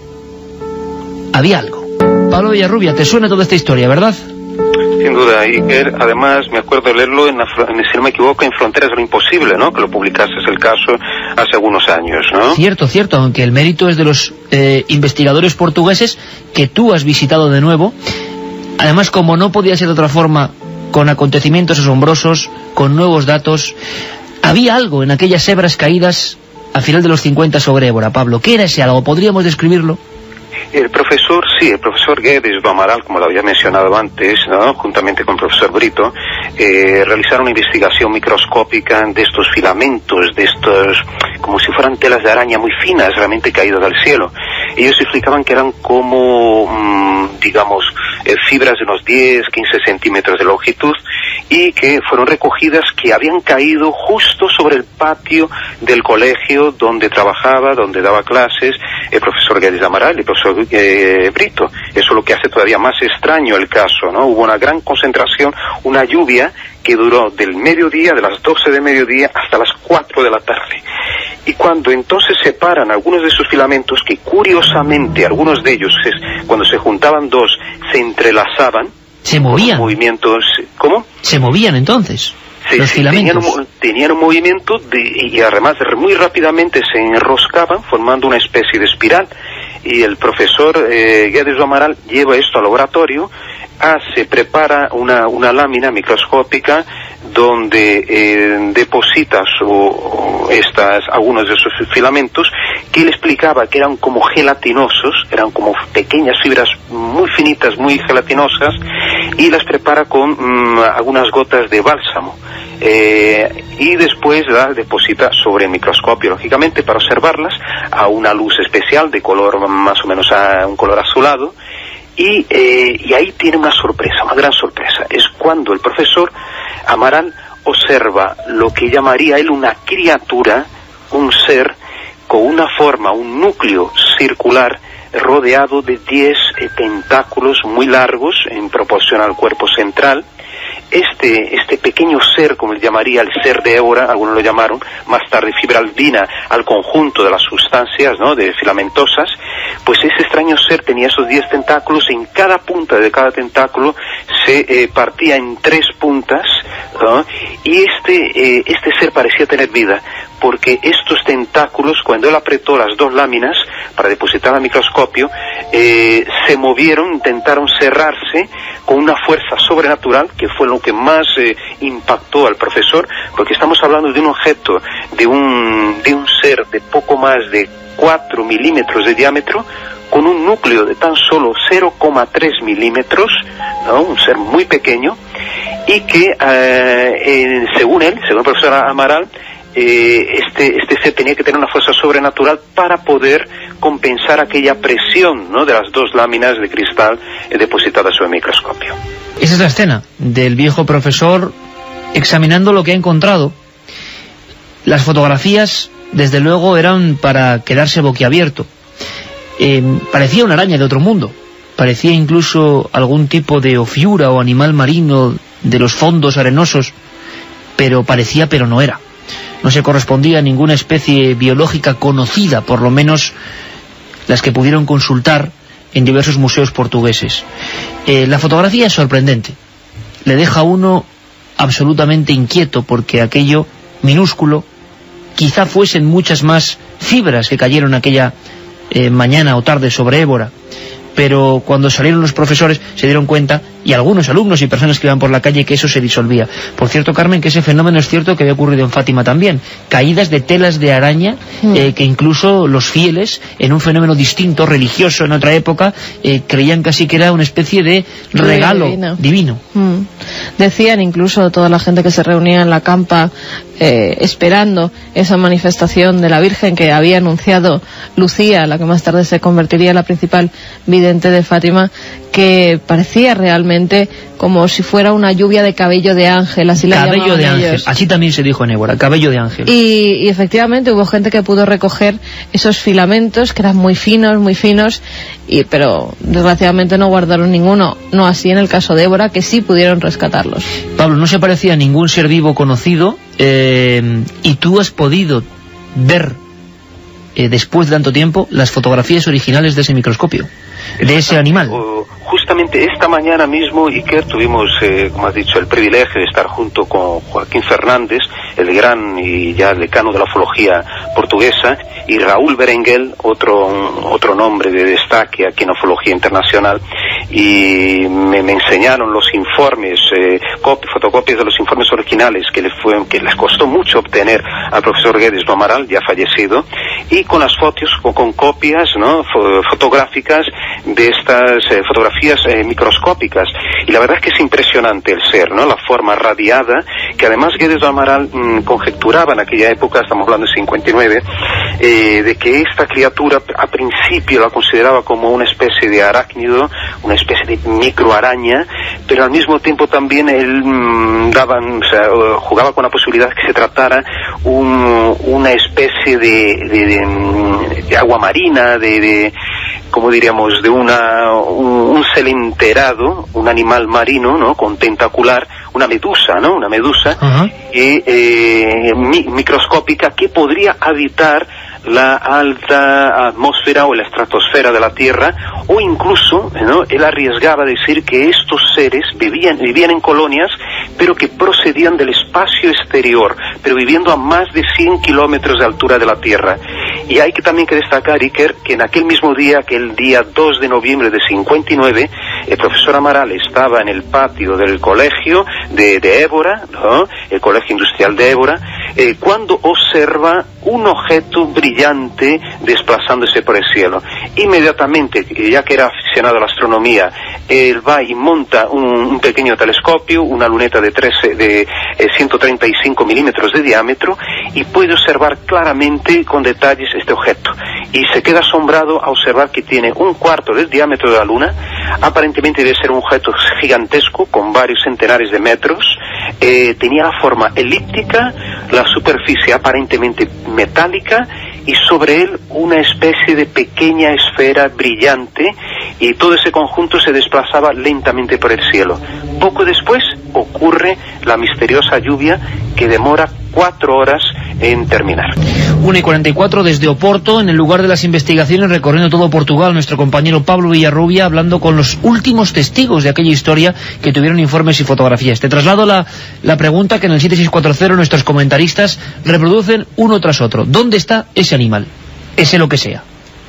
había algo. Pablo Villarrubia, te suena toda esta historia, ¿verdad? Sin duda, Iker. Además, me acuerdo de leerlo, en, la, en, si no me equivoco, en Fronteras de lo Imposible, ¿no? Que lo publicaste, es el caso, hace algunos años, ¿no? Cierto, cierto, aunque el mérito es de los eh, investigadores portugueses que tú has visitado de nuevo. Además, como no podía ser de otra forma, con acontecimientos asombrosos, con nuevos datos, había algo en aquellas hebras caídas a final de los cincuenta sobre Évora, Pablo. ¿Qué era ese algo? ¿Podríamos describirlo? El profesor, sí, el profesor Guedes do Amaral, como lo había mencionado antes, ¿no? Juntamente con el profesor Brito, eh, realizaron una investigación microscópica de estos filamentos, de estos, como si fueran telas de araña muy finas, realmente caídas del cielo. Ellos explicaban que eran como, mmm, digamos, eh, fibras de unos diez, quince centímetros de longitud, y que fueron recogidas, que habían caído justo sobre el patio del colegio donde trabajaba, donde daba clases el profesor Guedes do Amaral y el profesor eh, Brito. Eso es lo que hace todavía más extraño el caso, ¿no? Hubo una gran concentración, una lluvia que duró del mediodía, de las doce de mediodía hasta las cuatro de la tarde. Y cuando entonces separan algunos de esos filamentos, que curiosamente algunos de ellos, es, cuando se juntaban dos, se entrelazaban. Se movían. Movimientos, ¿cómo? Se movían entonces. Sí, los sí, filamentos. Tenían, tenían un movimiento de, y además muy rápidamente se enroscaban formando una especie de espiral. Y el profesor eh, Guedes do Amaral lleva esto al laboratorio, hace, prepara una, una lámina microscópica donde eh, deposita su, estas, algunos de esos filamentos, que él explicaba que eran como gelatinosos, eran como pequeñas fibras muy finitas, muy gelatinosas, y las prepara con mmm, algunas gotas de bálsamo. Eh, y después las deposita sobre el microscopio, lógicamente, para observarlas a una luz especial de color más o menos a un color azulado. Y, eh, y ahí tiene una sorpresa, una gran sorpresa. Es cuando el profesor Amaral observa lo que llamaría él una criatura, un ser con una forma, un núcleo circular rodeado de diez eh, tentáculos muy largos en proporción al cuerpo central. Este, este pequeño ser, como él llamaría el ser de Évora, algunos lo llamaron, más tarde fibra albina, al conjunto de las sustancias, ¿no?, de filamentosas, pues ese extraño ser tenía esos diez tentáculos, y en cada punta de cada tentáculo se eh, partía en tres puntas, ¿no? Y este, eh, este ser parecía tener vida, porque estos tentáculos, cuando él apretó las dos láminas para depositar al microscopio, eh, se movieron, intentaron cerrarse con una fuerza sobrenatural, que fue lo que más eh, impactó al profesor, porque estamos hablando de un objeto, de un, de un ser de poco más de cuatro milímetros de diámetro, con un núcleo de tan solo cero coma tres milímetros, ¿no?, un ser muy pequeño, y que, eh, eh, según él, según el profesor Amaral, Eh, este, este ser tenía que tener una fuerza sobrenatural para poder compensar aquella presión, ¿no?, de las dos láminas de cristal eh, depositadas sobre el microscopio. Esa es la escena del viejo profesor examinando lo que ha encontrado. Las fotografías, desde luego, eran para quedarse boquiabierto. Eh, parecía una araña de otro mundo. Parecía incluso algún tipo de ofiura o animal marino de los fondos arenosos, pero parecía, pero no era. No se correspondía a ninguna especie biológica conocida, por lo menos las que pudieron consultar en diversos museos portugueses. Eh, la fotografía es sorprendente. Le deja a uno absolutamente inquieto, porque aquello minúsculo, quizá fuesen muchas más fibras que cayeron aquella eh, mañana o tarde sobre Évora. Pero cuando salieron los profesores se dieron cuenta, y algunos alumnos y personas que iban por la calle, que eso se disolvía. Por cierto, Carmen, que ese fenómeno es cierto que había ocurrido en Fátima también. Caídas de telas de araña, mm. eh, que incluso los fieles, en un fenómeno distinto, religioso, en otra época, eh, creían casi que era una especie de regalo divino. divino. Mm. Decían incluso toda la gente que se reunía en la campa eh, esperando esa manifestación de la Virgen que había anunciado Lucía, la que más tarde se convertiría en la principal vidente de Fátima, que parecía realmente como si fuera una lluvia de cabello de ángel, así la llamaban ellos. Cabello de ángel, así también se dijo en Évora, cabello de ángel. Y, y efectivamente hubo gente que pudo recoger esos filamentos, que eran muy finos, muy finos, y, pero desgraciadamente no guardaron ninguno, no así en el caso de Évora, que sí pudieron rescatarlos. Pablo, no se parecía a ningún ser vivo conocido, eh, y tú has podido ver, eh, después de tanto tiempo, las fotografías originales de ese microscopio, de ese animal. Uh, justamente esta mañana mismo, Iker, tuvimos, eh, como has dicho, el privilegio de estar junto con Joaquín Fernández, el gran y ya decano de la ufología portuguesa, y Raúl Berenguel, otro, otro nombre de destaque aquí en ufología internacional, y me, me enseñaron los informes, eh, fotocopias de los informes originales que, le fue, que les costó mucho obtener al profesor Guedes do Amaral, ya fallecido, y con las fotos, con, con copias, ¿no?, fotográficas de estas eh, fotografías eh, microscópicas, y la verdad es que es impresionante el ser, ¿no?, la forma radiada, que además Guedes do Amaral mmm, conjeturaba en aquella época, estamos hablando de cincuenta y nueve, eh, de que esta criatura a principio la consideraba como una especie de arácnido, una especie de microaraña, pero al mismo tiempo también él mmm, daba, o sea, jugaba con la posibilidad de que se tratara un, una especie de, de, de, de agua marina, de, de como diríamos, de una un, un celenterado, un animal marino, ¿no?, con tentacular, una medusa, ¿no?, una medusa uh-huh. eh, eh, mi, microscópica, que podría habitar la alta atmósfera o la estratosfera de la Tierra, o incluso, ¿no?, él arriesgaba a decir que estos seres vivían, vivían en colonias, pero que procedían del espacio exterior, pero viviendo a más de cien kilómetros de altura de la Tierra. Y hay que también que destacar, Iker, que en aquel mismo día, que el día dos de noviembre de cincuenta y nueve, el profesor Amaral estaba en el patio del colegio de, de Évora, ¿no?, el colegio industrial de Évora, eh, cuando observa un objeto brillante desplazándose por el cielo. Inmediatamente, ya que era aficionado a la astronomía, él va y monta un, un pequeño telescopio, una luneta de, trece, de eh, ciento treinta y cinco milímetros de diámetro, y puede observar claramente con detalles este objeto. Y se queda asombrado a observar que tiene un cuarto del diámetro de la Luna, aparentemente debe ser un objeto gigantesco, con varios centenares de metros, eh, tenía la forma elíptica, la superficie aparentemente metálica, y sobre él una especie de pequeña esfera brillante, y todo ese conjunto se desplazaba lentamente por el cielo. Poco después ocurre la misteriosa lluvia que demora cuatro horas en terminar. una y cuarenta y cuatro desde Oporto, en el lugar de las investigaciones, recorriendo todo Portugal, nuestro compañero Pablo Villarrubia, hablando con los últimos testigos de aquella historia que tuvieron informes y fotografías. Te traslado la, la pregunta que en el siete seis cuatro cero nuestros comentaristas reproducen uno tras otro. ¿Dónde está ese animal? Ese lo que sea.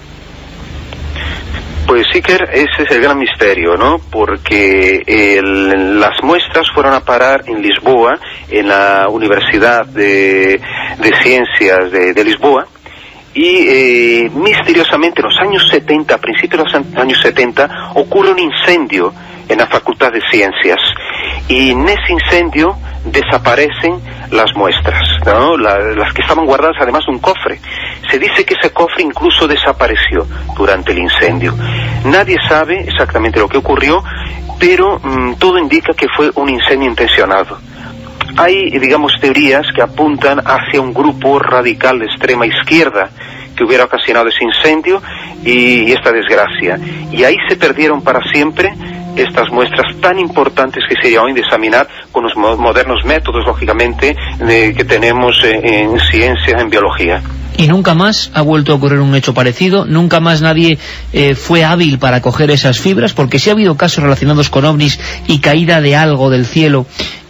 Pues Iker, ese es el gran misterio, ¿no? Porque el, las muestras fueron a parar en Lisboa, en la Universidad de, de Ciencias de, de Lisboa, y eh, misteriosamente en los años setenta, a principios de los años setenta, ocurre un incendio en la Facultad de Ciencias, y en ese incendio desaparecen las muestras, ¿no?, la, las que estaban guardadas además en un cofre. Se dice que ese cofre incluso desapareció durante el incendio. Nadie sabe exactamente lo que ocurrió, pero mmm, todo indica que fue un incendio intencionado. Hay, digamos, teorías que apuntan hacia un grupo radical de extrema izquierda que hubiera ocasionado ese incendio y, y esta desgracia. Y ahí se perdieron para siempre estas muestras tan importantes que sería hoy de examinar con los modernos métodos, lógicamente, de, que tenemos en, en ciencia, en biología. Y nunca más ha vuelto a ocurrir un hecho parecido, nunca más nadie eh, fue hábil para coger esas fibras, porque sí ha habido casos relacionados con ovnis y caída de algo del cielo,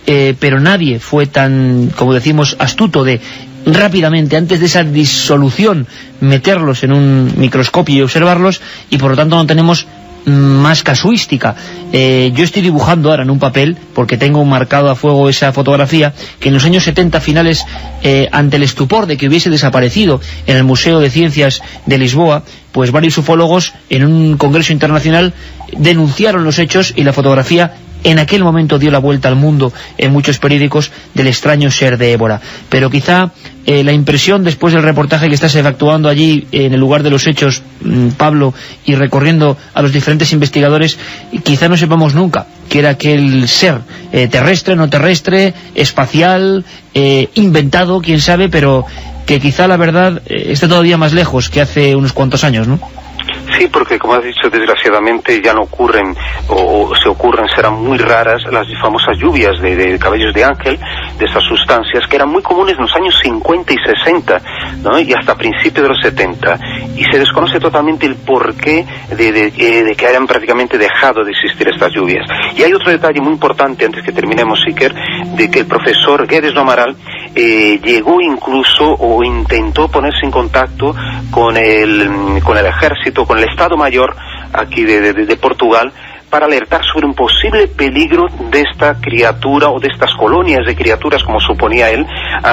eh, pero nadie fue tan, como decimos, astuto de rápidamente, antes de esa disolución, meterlos en un microscopio y observarlos, y por lo tanto no tenemos más casuística. Eh, yo estoy dibujando ahora en un papel, porque tengo marcado a fuego esa fotografía, que en los años setenta finales, eh, ante el estupor de que hubiese desaparecido en el Museo de Ciencias de Lisboa, pues varios ufólogos en un congreso internacional denunciaron los hechos, y la fotografía en aquel momento dio la vuelta al mundo en muchos periódicos del extraño ser de Évora. Pero quizá eh, la impresión, después del reportaje que estás efectuando allí en el lugar de los hechos, mmm, Pablo, y recorriendo a los diferentes investigadores, quizá no sepamos nunca que era aquel ser eh, terrestre, no terrestre, espacial, eh, inventado, quién sabe, pero que quizá la verdad eh, está todavía más lejos que hace unos cuantos años, ¿no? Sí, porque como has dicho, desgraciadamente ya no ocurren, o, o se ocurren, serán muy raras las famosas lluvias de, de cabellos de ángel, de esas sustancias que eran muy comunes en los años cincuenta y sesenta, ¿no? Y hasta principios de los setenta. Y se desconoce totalmente el porqué de, de, de, de que hayan prácticamente dejado de existir estas lluvias. Y hay otro detalle muy importante, antes que terminemos, Iker, de que el profesor Guedes do Amaral eh, llegó incluso o intentó ponerse en contacto con el, con el ejército, con el Estado Mayor aquí de, de, de Portugal, para alertar sobre un posible peligro de esta criatura o de estas colonias de criaturas, como suponía él,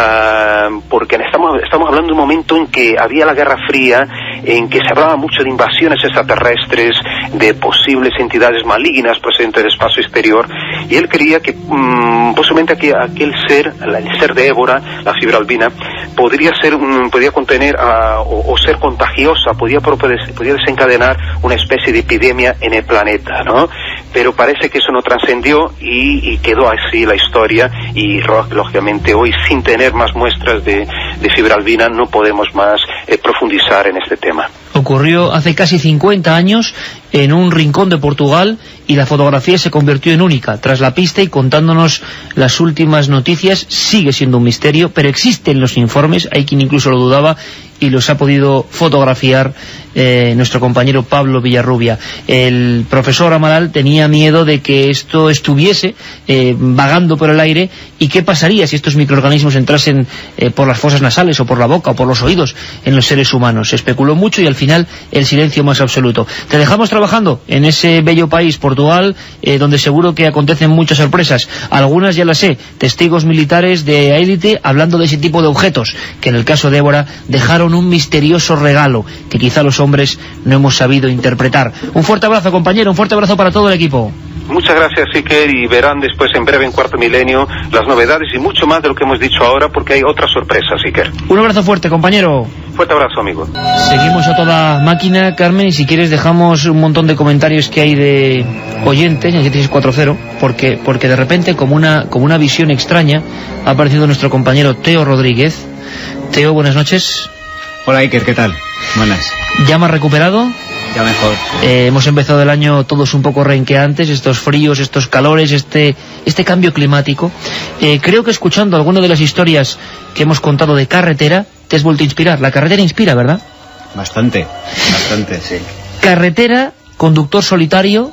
uh, porque estamos, estamos hablando de un momento en que había la Guerra Fría, en que se hablaba mucho de invasiones extraterrestres, de posibles entidades malignas procedentes del espacio exterior, y él creía que um, posiblemente aquel, aquel ser, el ser de Évora, la fibra albina, podría ser, um, podría contener uh, o, o ser contagiosa, podía, podía desencadenar una especie de epidemia en el planeta, ¿no? Pero parece que eso no trascendió y, y quedó así la historia, y lógicamente hoy, sin tener más muestras de, de fibra albina, no podemos más eh, profundizar en este tema. Ocurrió hace casi cincuenta años en un rincón de Portugal, y la fotografía se convirtió en única. Tras la pista y contándonos las últimas noticias, sigue siendo un misterio, pero existen los informes, hay quien incluso lo dudaba, y los ha podido fotografiar eh, nuestro compañero Pablo Villarrubia. El profesor Amaral tenía miedo de que esto estuviese eh, vagando por el aire, y qué pasaría si estos microorganismos entrasen eh, por las fosas nasales, o por la boca, o por los oídos en los seres humanos. Se especuló mucho, y al final el silencio más absoluto. Te dejamos trabajando en ese bello país, Portugal, eh, donde seguro que acontecen muchas sorpresas. Algunas ya las sé, testigos militares de élite hablando de ese tipo de objetos, que en el caso de Évora dejaron un misterioso regalo que quizá los hombres no hemos sabido interpretar. Un fuerte abrazo, compañero, un fuerte abrazo para todo el equipo. Muchas gracias, Iker, y verán después en breve, en Cuarto Milenio, las novedades y mucho más de lo que hemos dicho ahora, porque hay otras sorpresas, Iker. Un abrazo fuerte, compañero. Fuerte abrazo, amigo. Seguimos a toda máquina, Carmen, y si quieres dejamos un montón de comentarios que hay de oyentes en siete seis cuatro cero, porque, porque de repente, como una, como una visión extraña, ha aparecido nuestro compañero Teo Rodríguez. Teo, buenas noches. Hola, Iker, ¿qué tal? Buenas. ¿Ya más recuperado? Ya mejor. Eh, hemos empezado el año todos un poco renqueantes, estos fríos, estos calores, este, este cambio climático. Eh, creo que escuchando alguna de las historias que hemos contado de carretera, te has vuelto a inspirar. La carretera inspira, ¿verdad? Bastante, bastante, sí. Carretera, conductor solitario,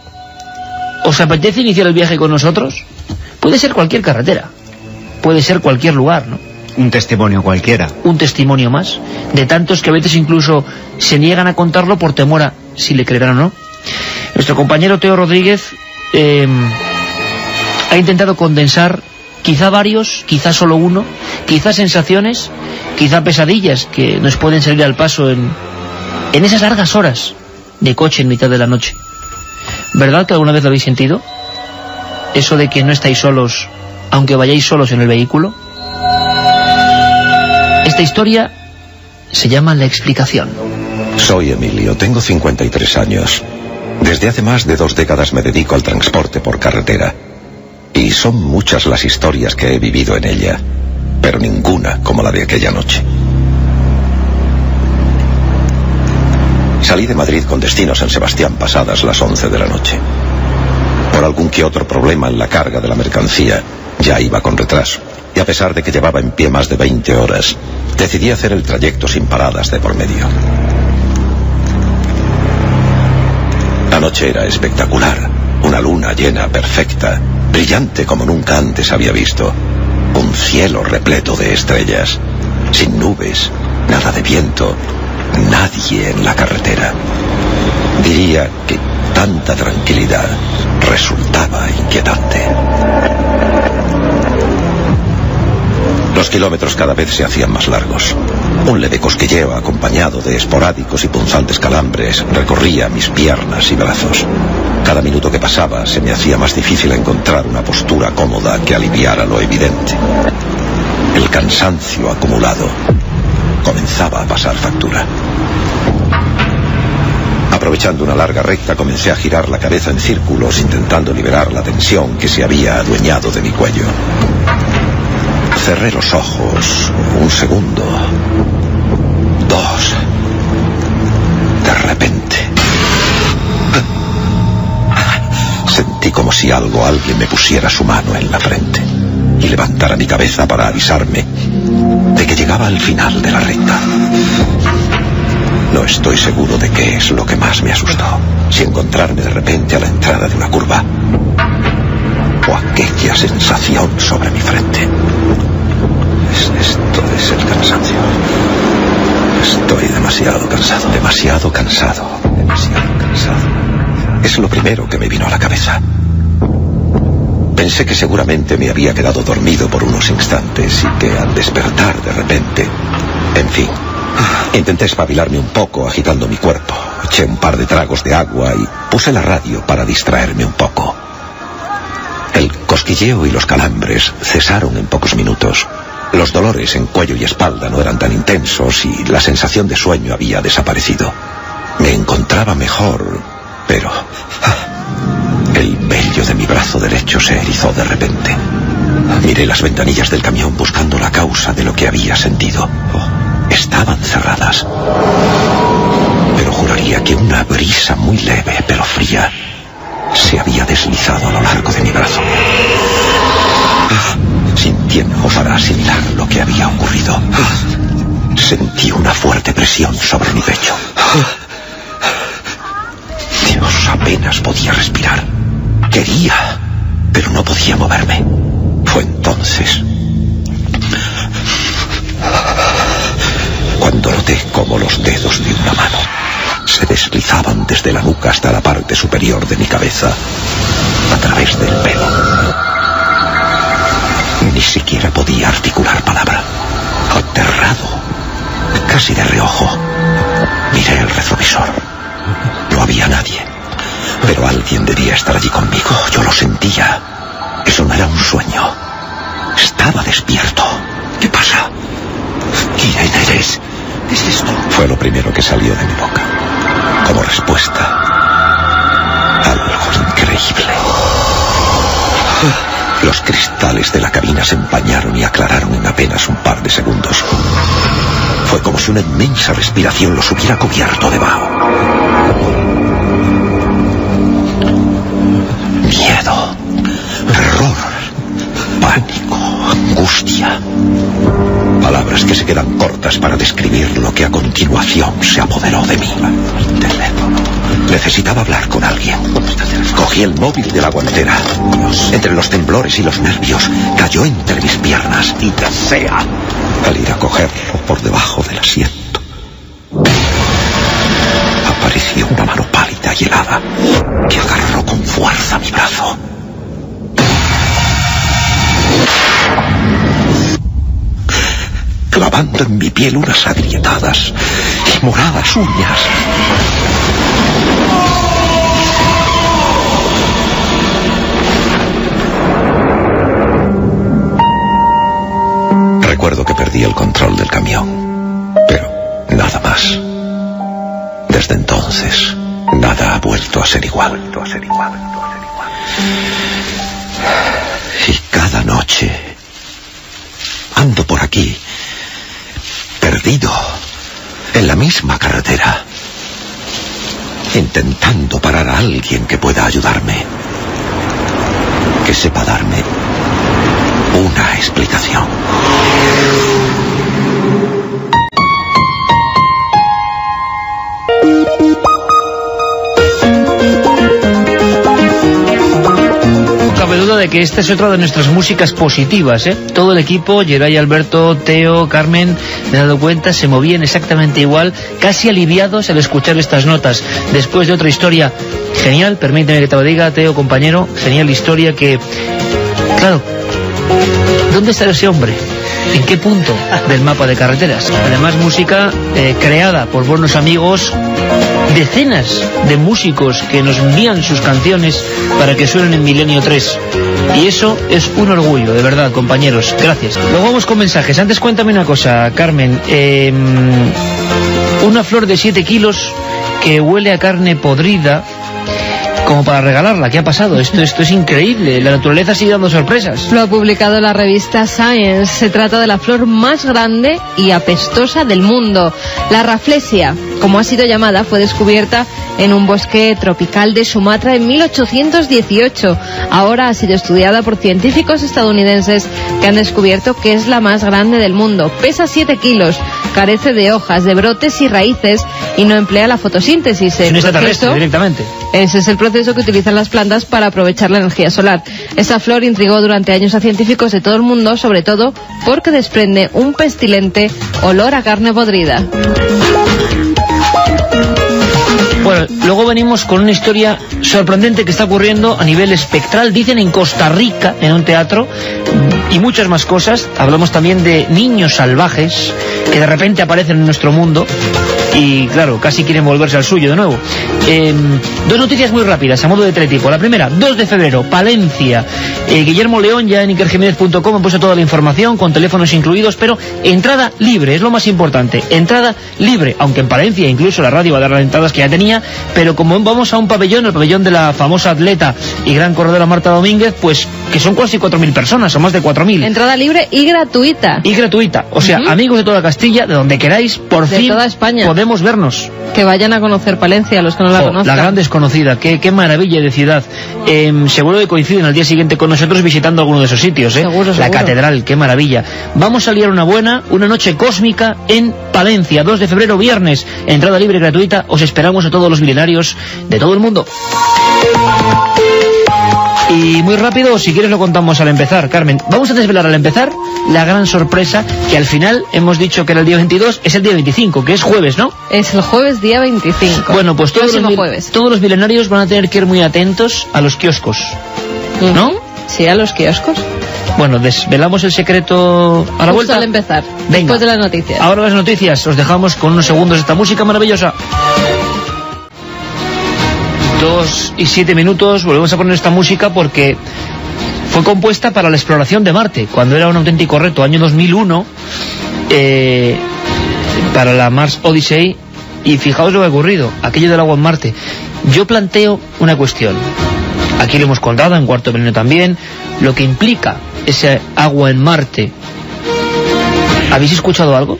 ¿os apetece iniciar el viaje con nosotros? Puede ser cualquier carretera, puede ser cualquier lugar, ¿no? Un testimonio cualquiera. Un testimonio más, de tantos que a veces incluso se niegan a contarlo por temor a si le creerán o no. Nuestro compañero Teo Rodríguez eh, ha intentado condensar quizá varios, quizá solo uno, quizá sensaciones, quizá pesadillas que nos pueden salir al paso en, en esas largas horas de coche en mitad de la noche. ¿Verdad que alguna vez lo habéis sentido? Eso de que no estáis solos, aunque vayáis solos en el vehículo. Esta historia se llama La Explicación. Soy Emilio, tengo cincuenta y tres años. Desde hace más de dos décadas me dedico al transporte por carretera. Y son muchas las historias que he vivido en ella, pero ninguna como la de aquella noche. Salí de Madrid con destino a San Sebastián pasadas las once de la noche. Por algún que otro problema en la carga de la mercancía, ya iba con retraso. Y a pesar de que llevaba en pie más de veinte horas, decidí hacer el trayecto sin paradas de por medio. La noche era espectacular, una luna llena perfecta, brillante como nunca antes había visto. Un cielo repleto de estrellas, sin nubes, nada de viento, nadie en la carretera. Diría que tanta tranquilidad resultaba inquietante. Los kilómetros cada vez se hacían más largos. Un leve cosquilleo acompañado de esporádicos y punzantes calambres recorría mis piernas y brazos. Cada minuto que pasaba se me hacía más difícil encontrar una postura cómoda que aliviara lo evidente. El cansancio acumulado comenzaba a pasar factura. Aprovechando una larga recta, comencé a girar la cabeza en círculos, intentando liberar la tensión que se había adueñado de mi cuello. Cerré los ojos un segundo, dos. De repente sentí como si algo, alguien me pusiera su mano en la frente y levantara mi cabeza para avisarme de que llegaba al final de la recta. No estoy seguro de qué es lo que más me asustó, si encontrarme de repente a la entrada de una curva o aquella sensación sobre mi frente. Esto es el cansancio. Estoy demasiado cansado, demasiado cansado, demasiado cansado. Es lo primero que me vino a la cabeza. Pensé que seguramente me había quedado dormido por unos instantes y que al despertar de repente... En fin, intenté espabilarme un poco agitando mi cuerpo. Eché un par de tragos de agua y puse la radio para distraerme un poco. El cosquilleo y los calambres cesaron en pocos minutos. Los dolores en cuello y espalda no eran tan intensos y la sensación de sueño había desaparecido. Me encontraba mejor, pero... El vello de mi brazo derecho se erizó de repente. Miré las ventanillas del camión buscando la causa de lo que había sentido. Estaban cerradas. Pero juraría que una brisa muy leve, pero fría, se había deslizado a lo largo de mi brazo. Sin tiempo para asimilar lo que había ocurrido, sentí una fuerte presión sobre mi pecho. Dios, apenas podía respirar. Quería, pero no podía moverme. Fue entonces cuando noté cómo los dedos de una mano se deslizaban desde la nuca hasta la parte superior de mi cabeza, a través del pelo. Ni siquiera podía articular palabra. Aterrado, casi de reojo, miré el retrovisor. No había nadie, pero alguien debía estar allí conmigo. Yo lo sentía. Eso no era un sueño. Estaba despierto. ¿Qué pasa? ¿Quién eres? ¿Qué es esto? Fue lo primero que salió de mi boca, como respuesta. Algo increíble. Los cristales de la cabina se empañaron y aclararon en apenas un par de segundos. Fue como si una inmensa respiración los hubiera cubierto debajo. Miedo, terror, pánico, angustia. Palabras que se quedan cortas para describir lo que a continuación se apoderó de mí. El teléfono. Necesitaba hablar con alguien. Cogí el móvil de la guantera. Entre los temblores y los nervios, cayó entre mis piernas y desea. Al ir a cogerlo por debajo del asiento, apareció una mano pálida y helada que agarró con fuerza mi brazo. Clavando en mi piel unas agrietadas y moradas uñas. Recuerdo que perdí el control del camión, pero nada más. Desde entonces, nada ha vuelto a ser igual. Y cada noche ando por aquí, perdido, en la misma carretera, intentando parar a alguien que pueda ayudarme, que sepa darme una explicación. No cabe duda de que porque esta es otra de nuestras músicas positivas, ¿eh? Todo el equipo, Geray, Alberto, Teo, Carmen, me he dado cuenta, se movían exactamente igual, casi aliviados al escuchar estas notas, después de otra historia genial, permíteme que te lo diga, Teo, compañero, genial historia que, claro, ¿dónde está ese hombre? ¿En qué punto del mapa de carreteras? Además, música eh, creada por buenos amigos, decenas de músicos que nos envían sus canciones para que suenen en Milenio tres. Y eso es un orgullo, de verdad, compañeros. Gracias. Luego vamos con mensajes. Antes cuéntame una cosa, Carmen. Eh, una flor de siete kilos que huele a carne podrida, como para regalarla. ¿Qué ha pasado? Esto, esto es increíble. La naturaleza sigue dando sorpresas. Lo ha publicado la revista Science. Se trata de la flor más grande y apestosa del mundo. La Rafflesia, como ha sido llamada, fue descubierta en un bosque tropical de Sumatra en mil ochocientos dieciocho. Ahora ha sido estudiada por científicos estadounidenses que han descubierto que es la más grande del mundo. Pesa siete kilos, carece de hojas, de brotes y raíces y no emplea la fotosíntesis. Es un extraterrestre directamente. Ese es el proceso que utilizan las plantas para aprovechar la energía solar. Esta flor intrigó durante años a científicos de todo el mundo, sobre todo porque desprende un pestilente olor a carne podrida. Bueno, luego venimos con una historia sorprendente que está ocurriendo a nivel espectral, dicen en Costa Rica, en un teatro, y muchas más cosas. Hablamos también de niños salvajes que de repente aparecen en nuestro mundo y, claro, casi quieren volverse al suyo de nuevo. Eh, dos noticias muy rápidas, a modo de teletipo. La primera, dos de febrero, Palencia. Eh, Guillermo León, ya en iker jiménez punto com, ha puesto toda la información, con teléfonos incluidos, pero entrada libre, es lo más importante. Entrada libre, aunque en Palencia incluso la radio va a dar las entradas que ya tenía, pero como vamos a un pabellón, el pabellón de la famosa atleta y gran corredora Marta Domínguez, pues que son casi cuatro mil personas, o más de cuatro mil. Entrada libre y gratuita. Y gratuita, o sea, uh-huh. Amigos de toda Castilla, de donde queráis, por de fin toda España. Podemos vernos. Que vayan a conocer Palencia, los que no la oh, conozcan. La gran desconocida, qué, qué maravilla de ciudad. Eh, seguro que coinciden al día siguiente con nosotros visitando alguno de esos sitios, ¿eh? Seguro, la seguro. catedral, qué maravilla. Vamos a liar una buena, una noche cósmica en Palencia, dos de febrero, viernes, entrada libre y gratuita. Os esperamos a todos los milenarios de todo el mundo. Y muy rápido, si quieres lo contamos al empezar, Carmen. Vamos a desvelar al empezar la gran sorpresa que al final hemos dicho que era el día veintidós, es el día veinticinco, que es jueves, ¿no? Es el jueves día veinticinco. Bueno, pues todos los, jueves. todos los milenarios van a tener que ir muy atentos a los kioscos, ¿no? Sí, a los kioscos. Bueno, desvelamos el secreto a la Justo vuelta. al empezar, Venga. Después de las noticias. Ahora las noticias, os dejamos con unos segundos de esta música maravillosa. Dos y siete minutos, volvemos a poner esta música porque fue compuesta para la exploración de Marte, cuando era un auténtico reto, año dos mil uno, eh, para la Mars Odyssey, y fijaos lo que ha ocurrido, aquello del agua en Marte. Yo planteo una cuestión, aquí lo hemos contado en Cuarto Milenio también, lo que implica ese agua en Marte. ¿Habéis escuchado algo?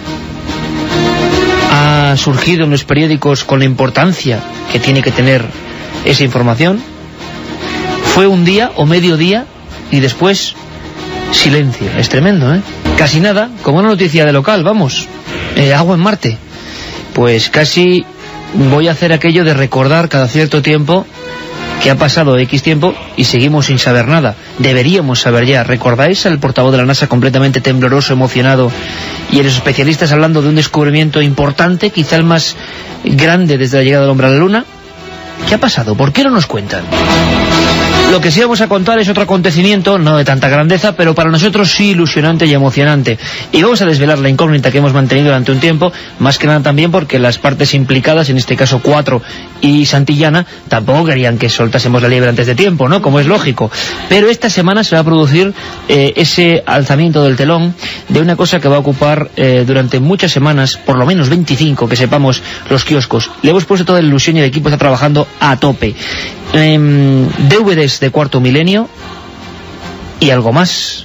¿Ha surgido en los periódicos con la importancia que tiene que tener esa información? Fue un día o medio día y después silencio. Es tremendo, ¿eh? Casi nada, como una noticia de local, vamos. Eh, agua en Marte. Pues casi voy a hacer aquello de recordar cada cierto tiempo que ha pasado X tiempo y seguimos sin saber nada. Deberíamos saber ya. ¿Recordáis al portavoz de la NASA completamente tembloroso, emocionado, y a los especialistas hablando de un descubrimiento importante, quizá el más grande desde la llegada del hombre a la Luna? ¿Qué ha pasado? ¿Por qué no nos cuentan? Lo que sí vamos a contar es otro acontecimiento, no de tanta grandeza, pero para nosotros sí ilusionante y emocionante. Y vamos a desvelar la incógnita que hemos mantenido durante un tiempo, más que nada también porque las partes implicadas, en este caso Cuatro y Santillana, tampoco querían que soltásemos la liebre antes de tiempo, ¿no? Como es lógico. Pero esta semana se va a producir eh, ese alzamiento del telón de una cosa que va a ocupar eh, durante muchas semanas, por lo menos veinticinco, que sepamos, los kioscos. Le hemos puesto toda la ilusión y el equipo está trabajando a tope. Eh, D V Ds de Cuarto Milenio y algo más.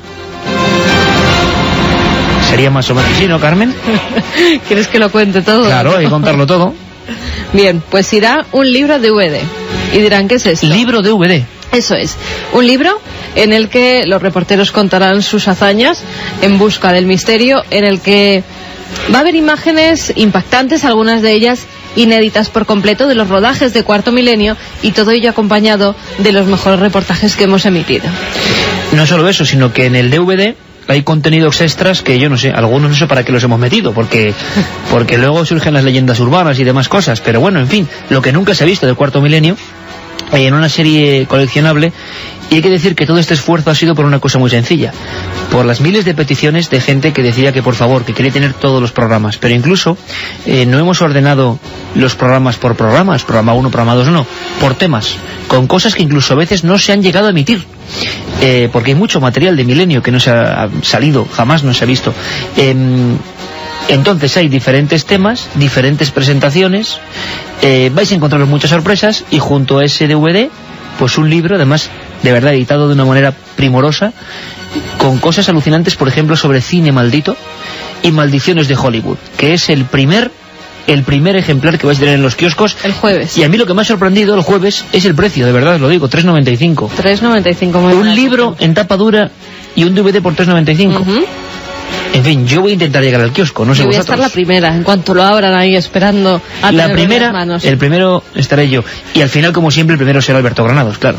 Sería más o menos así, ¿no, Carmen? ¿Quieres que lo cuente todo? Claro, hay que contarlo todo. Bien, pues irá un libro D V D. Y dirán, ¿qué es esto? Libro D V D. Eso es, un libro en el que los reporteros contarán sus hazañas en busca del misterio, en el que va a haber imágenes impactantes, algunas de ellas inéditas por completo de los rodajes de Cuarto Milenio, y todo ello acompañado de los mejores reportajes que hemos emitido. No solo eso, sino que en el D V D hay contenidos extras que yo no sé, algunos no sé para qué los hemos metido, porque porque luego surgen las leyendas urbanas y demás cosas, pero bueno, en fin, lo que nunca se ha visto del Cuarto Milenio en una serie coleccionable. Y hay que decir que todo este esfuerzo ha sido por una cosa muy sencilla, por las miles de peticiones de gente que decía que por favor, que quería tener todos los programas, pero incluso eh, no hemos ordenado los programas por programas, programa uno, programa dos, no, por temas, con cosas que incluso a veces no se han llegado a emitir, eh, porque hay mucho material de Milenio que no se ha salido, jamás no se ha visto. Eh, Entonces hay diferentes temas, diferentes presentaciones, eh, vais a encontraros muchas sorpresas, y junto a ese D V D, pues un libro, además, de verdad editado de una manera primorosa, con cosas alucinantes, por ejemplo, sobre cine maldito y maldiciones de Hollywood, que es el primer el primer ejemplar que vais a tener en los kioscos. El jueves. Y a mí lo que me ha sorprendido el jueves es el precio, de verdad, os lo digo, tres noventa y cinco. tres noventa y cinco, muy Un barato. libro en tapa dura y un D V D por tres noventa y cinco. Uh-huh. En fin, yo voy a intentar llegar al kiosco, no sé Yo voy vosotros. a estar la primera, en cuanto lo abran ahí esperando a La tenerlo en primera, las manos. el primero estaré yo. Y al final, como siempre, el primero será Alberto Granados, claro.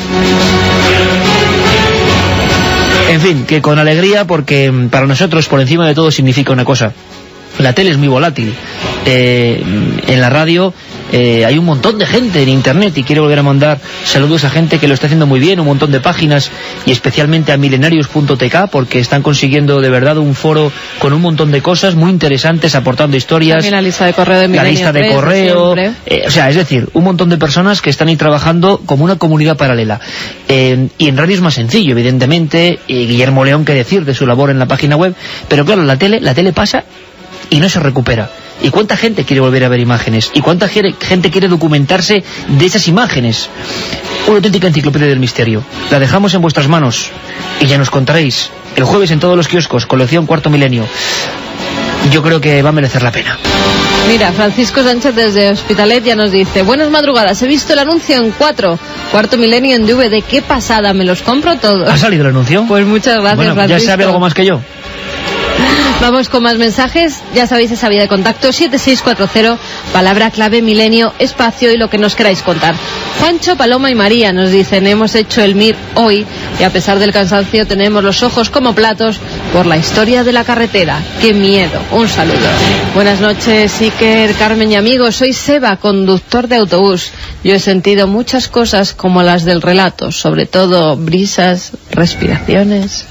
En fin, que con alegría, porque para nosotros, por encima de todo, significa una cosa. La tele es muy volátil. Eh, en la radio eh, hay un montón de gente en internet, y quiero volver a mandar saludos a gente que lo está haciendo muy bien, un montón de páginas, y especialmente a milenarios punto t k, porque están consiguiendo de verdad un foro con un montón de cosas muy interesantes, aportando historias. También la lista de correo de La Milenio lista de tres, correo, siempre. eh, o sea, es decir, un montón de personas que están ahí trabajando como una comunidad paralela. Eh, y en radio es más sencillo, evidentemente, y Guillermo León, qué decir de su labor en la página web, pero claro, la tele, la tele pasa y no se recupera. ¿Y cuánta gente quiere volver a ver imágenes? ¿Y cuánta gente quiere documentarse de esas imágenes? Una auténtica enciclopedia del misterio. La dejamos en vuestras manos y ya nos contaréis. El jueves en todos los kioscos, colección Cuarto Milenio. Yo creo que va a merecer la pena. Mira, Francisco Sánchez desde Hospitalet ya nos dice: buenas madrugadas, he visto el anuncio en cuatro, Cuarto Milenio en D V D, qué pasada, me los compro todos. ¿Ha salido el anuncio? Pues muchas gracias, bueno, Francisco. ¿ya sabe algo más que yo? Vamos con más mensajes, ya sabéis esa vía de contacto, siete seis cuatro cero, palabra clave Milenio, espacio y lo que nos queráis contar. Juancho, Paloma y María nos dicen: hemos hecho el M I R hoy y a pesar del cansancio tenemos los ojos como platos por la historia de la carretera. ¡Qué miedo! Un saludo. Buenas noches, Iker, Carmen y amigos, soy Seba, conductor de autobús. Yo he sentido muchas cosas como las del relato, sobre todo brisas, respiraciones.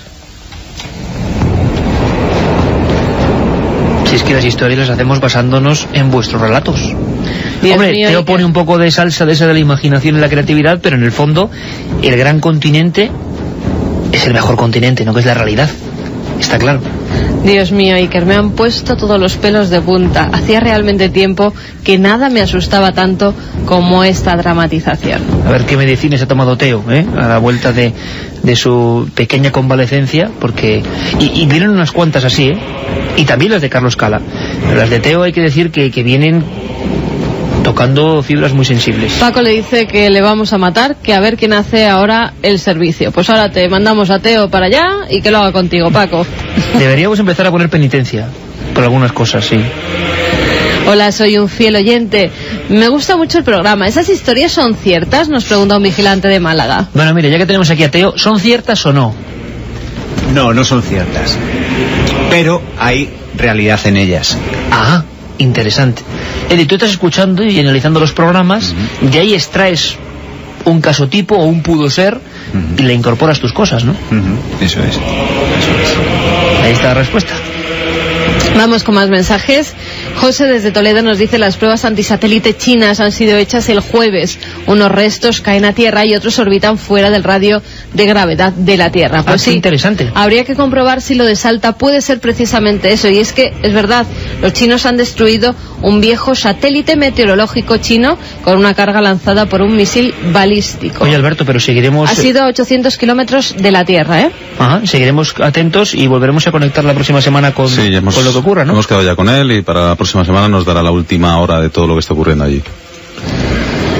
Si es que las historias las hacemos basándonos en vuestros relatos. Dios Hombre, mío, Teo Iker. pone un poco de salsa de esa de la imaginación y la creatividad, pero en el fondo el gran continente es el mejor continente, no que es la realidad. Está claro. Dios mío, Iker, me han puesto todos los pelos de punta. Hacía realmente tiempo que nada me asustaba tanto como esta dramatización. A ver qué medicinas ha tomado Teo, ¿eh? A la vuelta de, de su pequeña convalecencia, porque... Y, y vienen unas cuantas así, ¿eh? Y también las de Carlos Cala. Pero las de Teo hay que decir que, que vienen tocando fibras muy sensibles. Paco le dice que le vamos a matar, que a ver quién hace ahora el servicio. Pues ahora te mandamos a Teo para allá y que lo haga contigo, Paco. Deberíamos empezar a poner penitencia por algunas cosas, sí. Hola, soy un fiel oyente. Me gusta mucho el programa. ¿Esas historias son ciertas?, nos pregunta un vigilante de Málaga. Bueno, mire, ya que tenemos aquí a Teo, ¿son ciertas o no? No, no son ciertas. Pero hay realidad en ellas. Ah, interesante. Eddie, tú estás escuchando y analizando los programas, uh-huh. De ahí extraes un caso tipo o un pudo ser, uh-huh. Y le incorporas tus cosas, ¿no? Uh-huh. Eso es. Eso es. Ahí está la respuesta. Vamos con más mensajes. José desde Toledo nos dice: las pruebas antisatélite chinas han sido hechas el jueves. Unos restos caen a tierra y otros orbitan fuera del radio de gravedad de la Tierra. Pues ah, sí, interesante. Habría que comprobar si lo de Salta puede ser precisamente eso. Y es que, es verdad, los chinos han destruido un viejo satélite meteorológico chino con una carga lanzada por un misil balístico. Oye, Alberto, pero seguiremos... Ha sido a ochocientos kilómetros de la Tierra, ¿eh? Ajá, seguiremos atentos y volveremos a conectar la próxima semana con, sí, hemos, con lo que ocurra, ¿no? Hemos quedado ya con él y para la próxima semana nos dará la última hora de todo lo que está ocurriendo allí.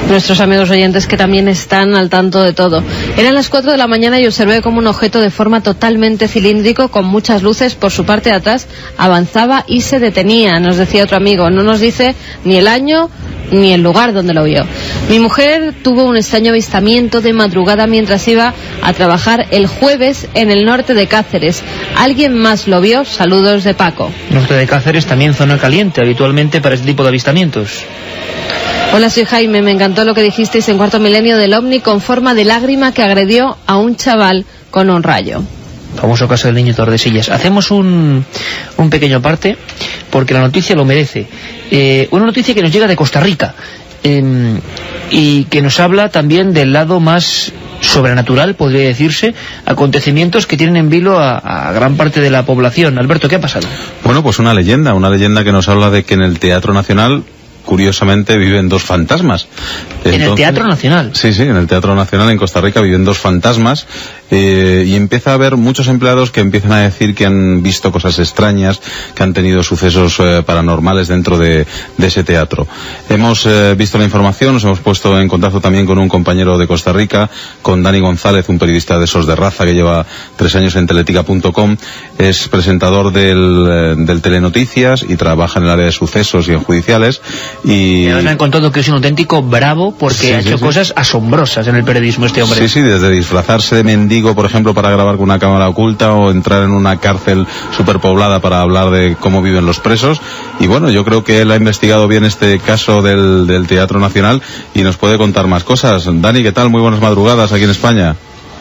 nuestros amigos oyentes que también están al tanto de todo. Eran las cuatro de la mañana y observé como un objeto de forma totalmente cilíndrico, con muchas luces por su parte de atrás, avanzaba y se detenía. Nos decía otro amigo, no nos dice ni el año ni el lugar donde lo vio. Mi mujer tuvo un extraño avistamiento de madrugada mientras iba a trabajar el jueves en el norte de Cáceres. ¿Alguien más lo vio? Saludos de Paco. Norte de Cáceres, también zona caliente habitualmente para este tipo de avistamientos. Hola, soy Jaime, me encantó lo que dijisteis en Cuarto Milenio del ovni con forma de lágrima que agredió a un chaval con un rayo. Famoso caso del niño Tordesillas. Hacemos un, un pequeño parte porque la noticia lo merece. Eh, una noticia que nos llega de Costa Rica eh, y que nos habla también del lado más sobrenatural, podría decirse, acontecimientos que tienen en vilo a, a gran parte de la población. Alberto, ¿qué ha pasado? Bueno, pues una leyenda, una leyenda que nos habla de que en el Teatro Nacional, curiosamente, viven dos fantasmas. Entonces, ¿en el Teatro Nacional? Sí, sí, en el Teatro Nacional en Costa Rica viven dos fantasmas eh, y empieza a haber muchos empleados que empiezan a decir que han visto cosas extrañas, que han tenido sucesos eh, paranormales dentro de, de ese teatro. Hemos eh, visto la información, nos hemos puesto en contacto también con un compañero de Costa Rica, con Dani González, un periodista de esos de raza que lleva tres años en teletica punto com, es presentador del, eh, del Telenoticias y trabaja en el área de sucesos y en judiciales. Y me han contado que es un auténtico bravo porque sí, ha hecho sí, sí. cosas asombrosas en el periodismo este hombre. Sí, sí, desde disfrazarse de mendigo, por ejemplo, para grabar con una cámara oculta, o entrar en una cárcel superpoblada para hablar de cómo viven los presos. Y bueno, yo creo que él ha investigado bien este caso del, del Teatro Nacional y nos puede contar más cosas. Dani, ¿qué tal? Muy buenas madrugadas aquí en España.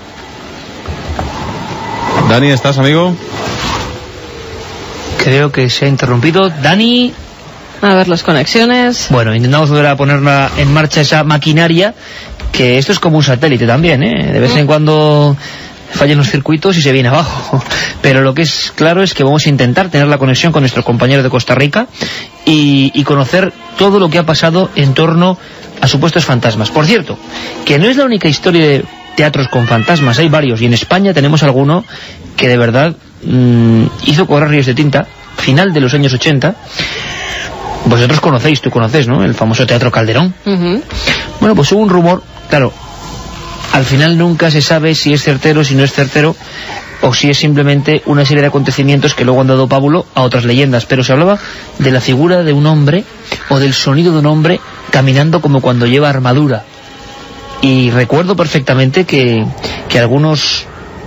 Dani, ¿estás, amigo? Creo que se ha interrumpido. Dani... A ver las conexiones. Bueno, intentamos volver a ponerla en marcha esa maquinaria, que esto es como un satélite también, ¿eh? De vez en cuando fallan los circuitos y se viene abajo. Pero lo que es claro es que vamos a intentar tener la conexión con nuestro compañero de Costa Rica y, y conocer todo lo que ha pasado en torno a supuestos fantasmas. Por cierto, que no es la única historia de teatros con fantasmas, hay varios, y en España tenemos alguno que de verdad mmm, hizo correr ríos de tinta, final de los años ochenta. Vosotros conocéis, tú conoces, ¿no?, el famoso Teatro Calderón. Uh-huh. Bueno, pues hubo un rumor, claro, al final nunca se sabe si es certero, si no es certero, o si es simplemente una serie de acontecimientos que luego han dado pábulo a otras leyendas, pero se hablaba de la figura de un hombre, o del sonido de un hombre caminando como cuando lleva armadura. Y recuerdo perfectamente que, que algunos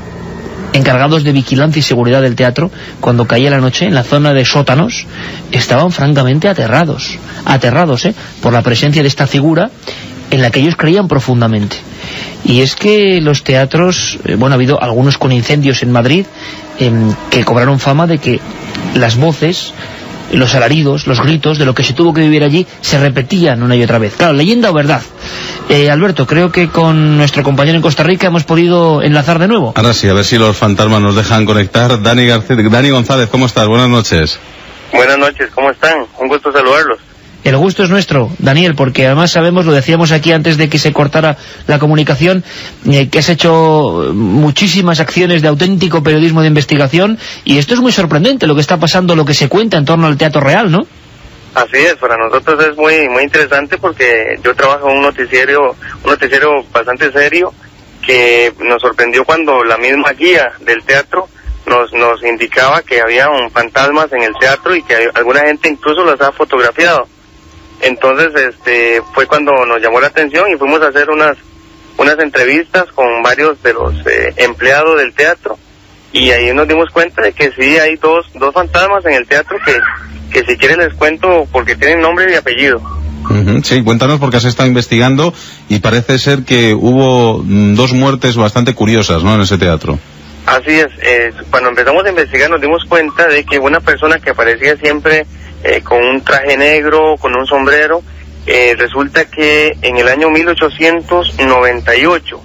encargados de vigilancia y seguridad del teatro, cuando caía la noche en la zona de sótanos, estaban francamente aterrados, aterrados, ¿eh?, por la presencia de esta figura en la que ellos creían profundamente. Y es que los teatros, eh, bueno, ha habido algunos con incendios en Madrid, eh, que cobraron fama de que las voces, los alaridos, los gritos de lo que se tuvo que vivir allí se repetían una y otra vez. Claro, leyenda o verdad. Eh, Alberto, creo que con nuestro compañero en Costa Rica hemos podido enlazar de nuevo. Ahora sí, a ver si los fantasmas nos dejan conectar. Dani García, Dani González, ¿cómo estás? Buenas noches. Buenas noches, ¿cómo están? Un gusto saludarlos. El gusto es nuestro, Daniel, porque además sabemos, lo decíamos aquí antes de que se cortara la comunicación, eh, que has hecho muchísimas acciones de auténtico periodismo de investigación, y esto es muy sorprendente, lo que está pasando, lo que se cuenta en torno al teatro real, ¿no? Así es, para nosotros es muy muy interesante porque yo trabajo en un noticiero, un noticiero bastante serio, que nos sorprendió cuando la misma guía del teatro nos nos indicaba que había un fantasmas en el teatro y que hay, alguna gente incluso las ha fotografiado. Entonces este fue cuando nos llamó la atención y fuimos a hacer unas unas entrevistas con varios de los eh, empleados del teatro, y ahí nos dimos cuenta de que sí hay dos dos fantasmas en el teatro que que si quieren les cuento porque tienen nombre y apellido. Uh-huh, sí, cuéntanos, porque has estado investigando y parece ser que hubo mm, dos muertes bastante curiosas, ¿no?, en ese teatro. Así es, eh, cuando empezamos a investigar nos dimos cuenta de que una persona que aparecía siempre eh, con un traje negro, con un sombrero, eh, resulta que en el año mil ochocientos noventa y ocho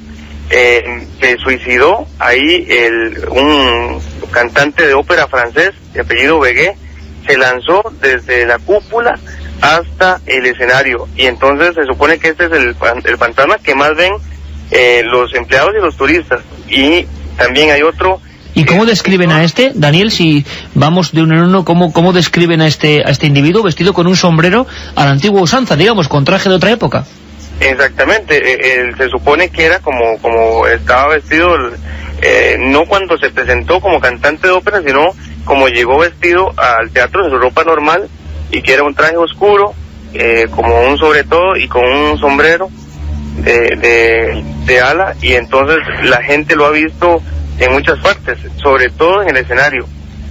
eh, se suicidó ahí el, un cantante de ópera francés de apellido Beguet. Se lanzó desde la cúpula hasta el escenario, y entonces se supone que este es el, el fantasma que más ven eh, los empleados y los turistas. Y también hay otro. ¿Y cómo describen a este, Daniel, si vamos de uno en uno, cómo, cómo describen a este, a este individuo vestido con un sombrero a la antigua usanza, digamos, con traje de otra época? Exactamente, eh, eh, se supone que era como, como estaba vestido, eh, no cuando se presentó como cantante de ópera, sino como llegó vestido al teatro en su ropa normal, y que era un traje oscuro, eh, como un sobre todo y con un sombrero de, de, de ala, y entonces la gente lo ha visto en muchas partes, sobre todo en el escenario.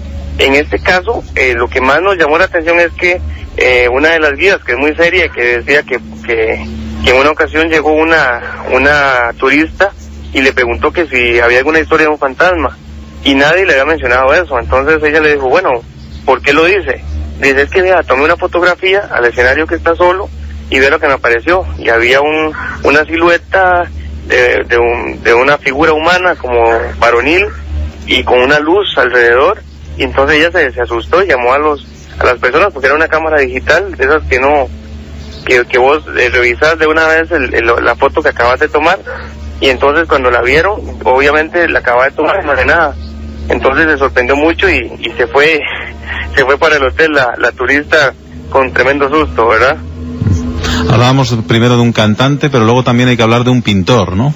En este caso, eh, lo que más nos llamó la atención es que eh, una de las guías, que es muy seria, que decía que, que, que en una ocasión llegó una, una turista y le preguntó que si había alguna historia de un fantasma, y nadie le había mencionado eso. Entonces ella le dijo, bueno, ¿por qué lo dice? Dice, es que vea, tomé una fotografía al escenario que está solo y ve lo que me apareció, y había un, una silueta de, de, un, de una figura humana como varonil y con una luz alrededor, y entonces ella se, se asustó y llamó a los a las personas, porque era una cámara digital, de esas que no, que, que vos eh, revisás de una vez el, el, la foto que acabas de tomar, y entonces cuando la vieron, obviamente la acababa de tomar, no de nada. Entonces se sorprendió mucho y, y se fue se fue para el hotel la, la turista con tremendo susto, ¿verdad? Hablábamos primero de un cantante, pero luego también hay que hablar de un pintor, ¿no?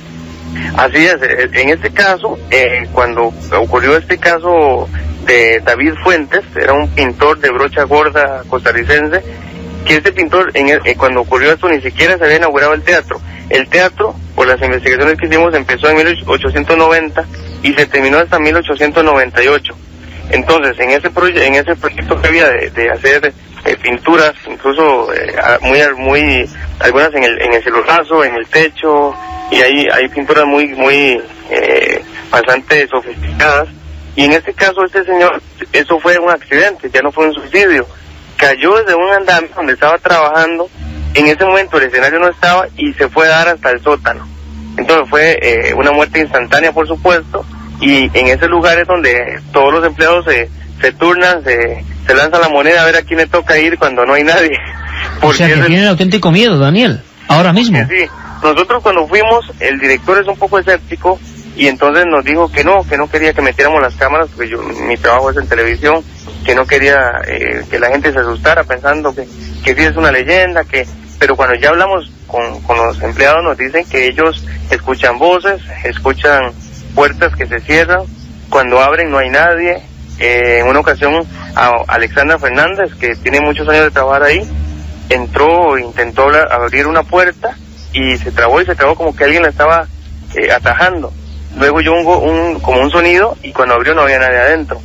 Así es, en este caso, eh, cuando ocurrió este caso de David Fuentes, era un pintor de brocha gorda costarricense, que este pintor, en el, eh, cuando ocurrió esto, ni siquiera se había inaugurado el teatro. El teatro, por las investigaciones que hicimos, empezó en mil ochocientos noventa y se terminó hasta mil ochocientos noventa y ocho. Entonces, en ese proye en ese proyecto que había de, de hacer eh, pinturas, incluso eh, muy, muy, algunas en el, en el celuloso, en el techo, y hay, hay pinturas muy, muy, eh, bastante sofisticadas. Y en este caso, este señor, eso fue un accidente, ya no fue un suicidio. Cayó desde un andamio donde estaba trabajando, en ese momento el escenario no estaba y se fue a dar hasta el sótano. Entonces fue eh, una muerte instantánea, por supuesto, y en ese lugar es donde todos los empleados se, se turnan, se, se lanzan la moneda a ver a quién le toca ir cuando no hay nadie. O sea que el... tienen auténtico miedo, Daniel, ahora mismo. Sí, nosotros cuando fuimos, el director es un poco escéptico, y entonces nos dijo que no, que no quería que metiéramos las cámaras, porque yo, mi trabajo es en televisión, que no quería eh, que la gente se asustara pensando que, que sí es una leyenda, que pero cuando ya hablamos con, con los empleados nos dicen que ellos escuchan voces, escuchan puertas que se cierran, cuando abren no hay nadie. Eh, en una ocasión a Alexandra Fernández, que tiene muchos años de trabajar ahí, entró, intentó la, abrir una puerta y se trabó y se trabó como que alguien la estaba eh, atajando. Luego yo un, un, como un sonido, y cuando abrió no había nadie adentro.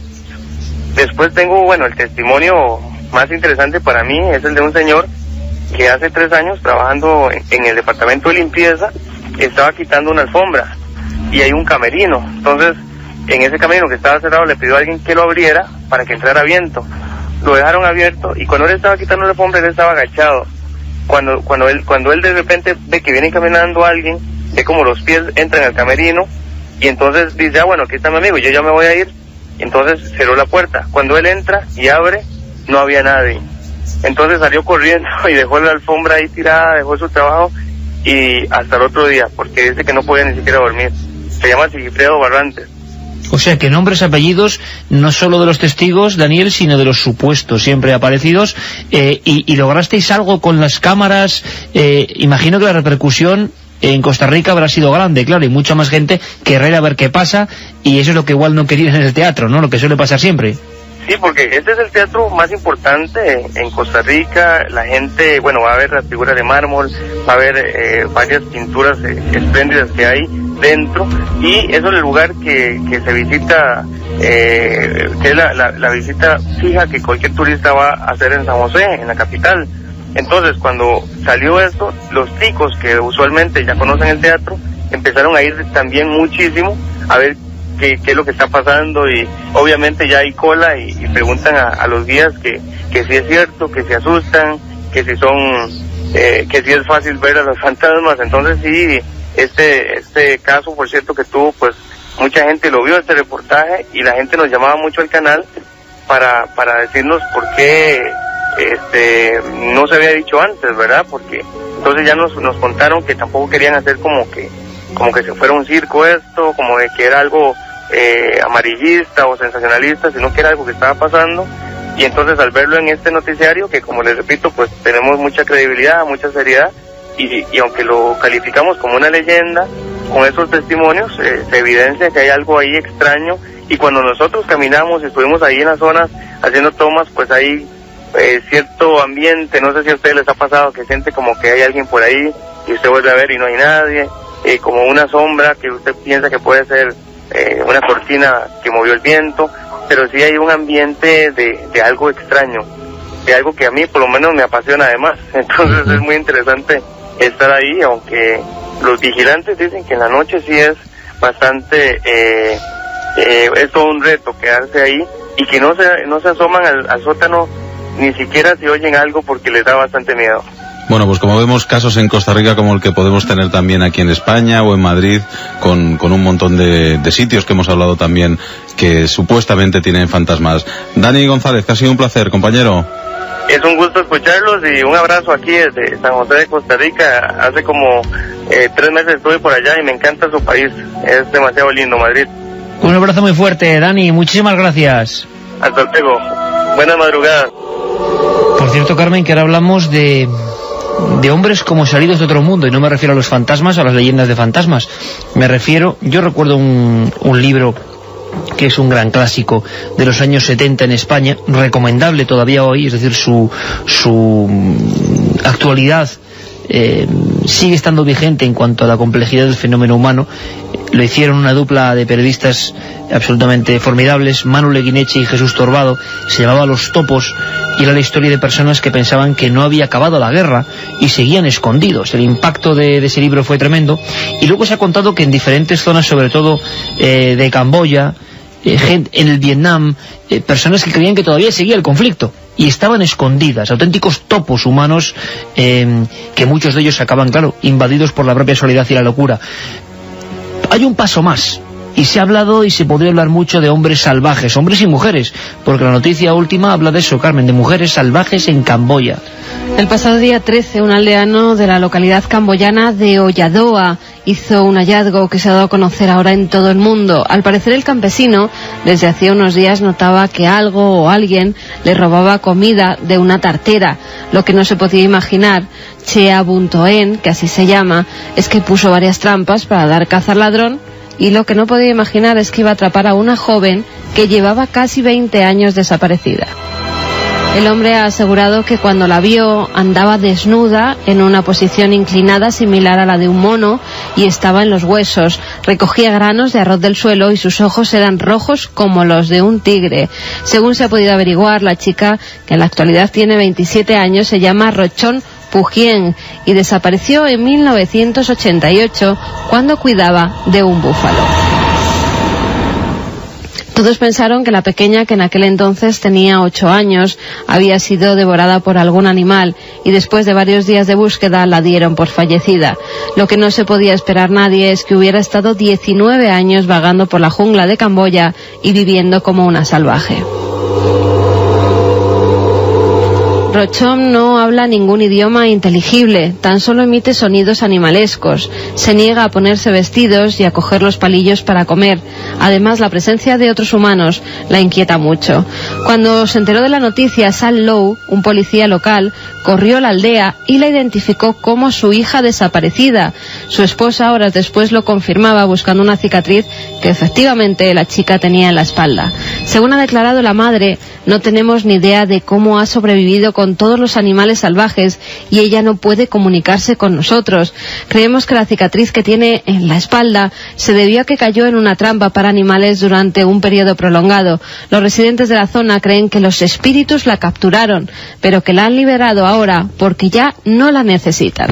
Después tengo, bueno, el testimonio más interesante para mí es el de un señor que hace tres años, trabajando en, en el departamento de limpieza, estaba quitando una alfombra y hay un camerino. Entonces, en ese camerino que estaba cerrado, le pidió a alguien que lo abriera para que entrara viento. Lo dejaron abierto, y cuando él estaba quitando la alfombra, él estaba agachado. Cuando, cuando él, cuando él de repente ve que viene caminando alguien, ve como los pies entran al camerino, y entonces dice, ah, bueno, aquí está mi amigo, yo ya me voy a ir. Entonces cerró la puerta. Cuando él entra y abre, no había nadie. Entonces salió corriendo y dejó la alfombra ahí tirada, dejó su trabajo, y hasta el otro día, porque dice que no podía ni siquiera dormir. Se llama Sigifredo Barrantes. O sea que nombres, apellidos, no solo de los testigos, Daniel, sino de los supuestos siempre aparecidos, eh, y, y lograsteis algo con las cámaras. Eh, imagino que la repercusión en Costa Rica habrá sido grande, claro, y mucha más gente querrá ir a ver qué pasa, y eso es lo que igual no querían en el teatro, ¿no? Lo que suele pasar siempre. Sí, porque este es el teatro más importante en Costa Rica. La gente, bueno, va a ver las figuras de mármol, va a ver eh, varias pinturas eh, espléndidas que hay dentro, y eso es el lugar que, que se visita, eh, que es la, la, la visita fija que cualquier turista va a hacer en San José, en la capital. Entonces, cuando salió esto, los ticos que usualmente ya conocen el teatro empezaron a ir también muchísimo a ver qué, qué es lo que está pasando, y obviamente ya hay cola, y, y preguntan a, a los guías que, que si es cierto, que se asustan, que si son, eh, que si es fácil ver a los fantasmas. Entonces sí, este, este caso, por cierto, que tuvo, pues mucha gente lo vio, este reportaje, y la gente nos llamaba mucho al canal para, para decirnos por qué este no se había dicho antes, ¿verdad? Porque entonces ya nos, nos contaron que tampoco querían hacer como que como que se fuera un circo esto, como de que era algo eh, amarillista o sensacionalista, sino que era algo que estaba pasando. Y entonces al verlo en este noticiario, que como les repito, pues tenemos mucha credibilidad, mucha seriedad, y, y aunque lo calificamos como una leyenda, con esos testimonios eh, se evidencia que hay algo ahí extraño, y cuando nosotros caminamos y estuvimos ahí en las zonas haciendo tomas, pues hay eh, cierto ambiente, no sé si a ustedes les ha pasado que siente como que hay alguien por ahí y usted vuelve a ver y no hay nadie, eh, como una sombra que usted piensa que puede ser eh, una cortina que movió el viento, pero sí hay un ambiente de, de algo extraño, de algo que a mí por lo menos me apasiona además. Entonces uh-huh. es muy interesante estar ahí, aunque los vigilantes dicen que en la noche sí es bastante, eh, eh, es todo un reto quedarse ahí, y que no se, no se asoman al, al sótano ni siquiera si oyen algo, porque les da bastante miedo. Bueno, pues como vemos casos en Costa Rica como el que podemos tener también aquí en España o en Madrid, con, con un montón de, de sitios que hemos hablado también que supuestamente tienen fantasmas. Dani González, que ha sido un placer, compañero. Es un gusto escucharlos y un abrazo aquí desde San José de Costa Rica. Hace como eh, tres meses estuve por allá y me encanta su país. Es demasiado lindo, Madrid. Un abrazo muy fuerte, Dani. Muchísimas gracias. Hasta luego. Buenas madrugadas. Por cierto, Carmen, que ahora hablamos de, de hombres como salidos de otro mundo, y no me refiero a los fantasmas o a las leyendas de fantasmas. Me refiero, yo recuerdo un, un libro que es un gran clásico de los años setenta en España, recomendable todavía hoy, es decir, su, su actualidad eh, sigue estando vigente en cuanto a la complejidad del fenómeno humano. Lo hicieron una dupla de periodistas absolutamente formidables, Manu Leguineche y Jesús Torbado. Se llamaba Los Topos, y era la historia de personas que pensaban que no había acabado la guerra y seguían escondidos. El impacto de, de ese libro fue tremendo, y luego se ha contado que en diferentes zonas, sobre todo eh, de Camboya, eh, en el Vietnam, eh, personas que creían que todavía seguía el conflicto y estaban escondidas, auténticos topos humanos, eh, que muchos de ellos acaban, claro, invadidos por la propia soledad y la locura. Hay un paso más, y se ha hablado y se podría hablar mucho de hombres salvajes, hombres y mujeres, porque la noticia última habla de eso, Carmen, de mujeres salvajes en Camboya. El pasado día trece, un aldeano de la localidad camboyana de Oyadoa hizo un hallazgo que se ha dado a conocer ahora en todo el mundo. Al parecer, el campesino desde hacía unos días notaba que algo o alguien le robaba comida de una tartera. Lo que no se podía imaginar, Chea Buntoen, que así se llama, es que puso varias trampas para dar caza al ladrón, y lo que no podía imaginar es que iba a atrapar a una joven que llevaba casi veinte años desaparecida. El hombre ha asegurado que cuando la vio andaba desnuda en una posición inclinada similar a la de un mono, y estaba en los huesos. Recogía granos de arroz del suelo y sus ojos eran rojos como los de un tigre. Según se ha podido averiguar, la chica, que en la actualidad tiene veintisiete años, se llama Rochon Pujien y desapareció en mil novecientos ochenta y ocho cuando cuidaba de un búfalo. Todos pensaron que la pequeña, que en aquel entonces tenía ocho años, había sido devorada por algún animal, y después de varios días de búsqueda la dieron por fallecida. Lo que no se podía esperar nadie es que hubiera estado diecinueve años vagando por la jungla de Camboya y viviendo como una salvaje. Rochon no habla ningún idioma inteligible, tan solo emite sonidos animalescos. Se niega a ponerse vestidos y a coger los palillos para comer. Además, la presencia de otros humanos la inquieta mucho. Cuando se enteró de la noticia, Sal Low, un policía local, corrió a la aldea y la identificó como su hija desaparecida. Su esposa horas después lo confirmaba buscando una cicatriz que efectivamente la chica tenía en la espalda. Según ha declarado la madre, no tenemos ni idea de cómo ha sobrevivido con todos los animales salvajes y ella no puede comunicarse con nosotros. Creemos que la cicatriz que tiene en la espalda se debió a que cayó en una trampa para animales durante un periodo prolongado. Los residentes de la zona creen que los espíritus la capturaron, pero que la han liberado ahora porque ya no la necesitan.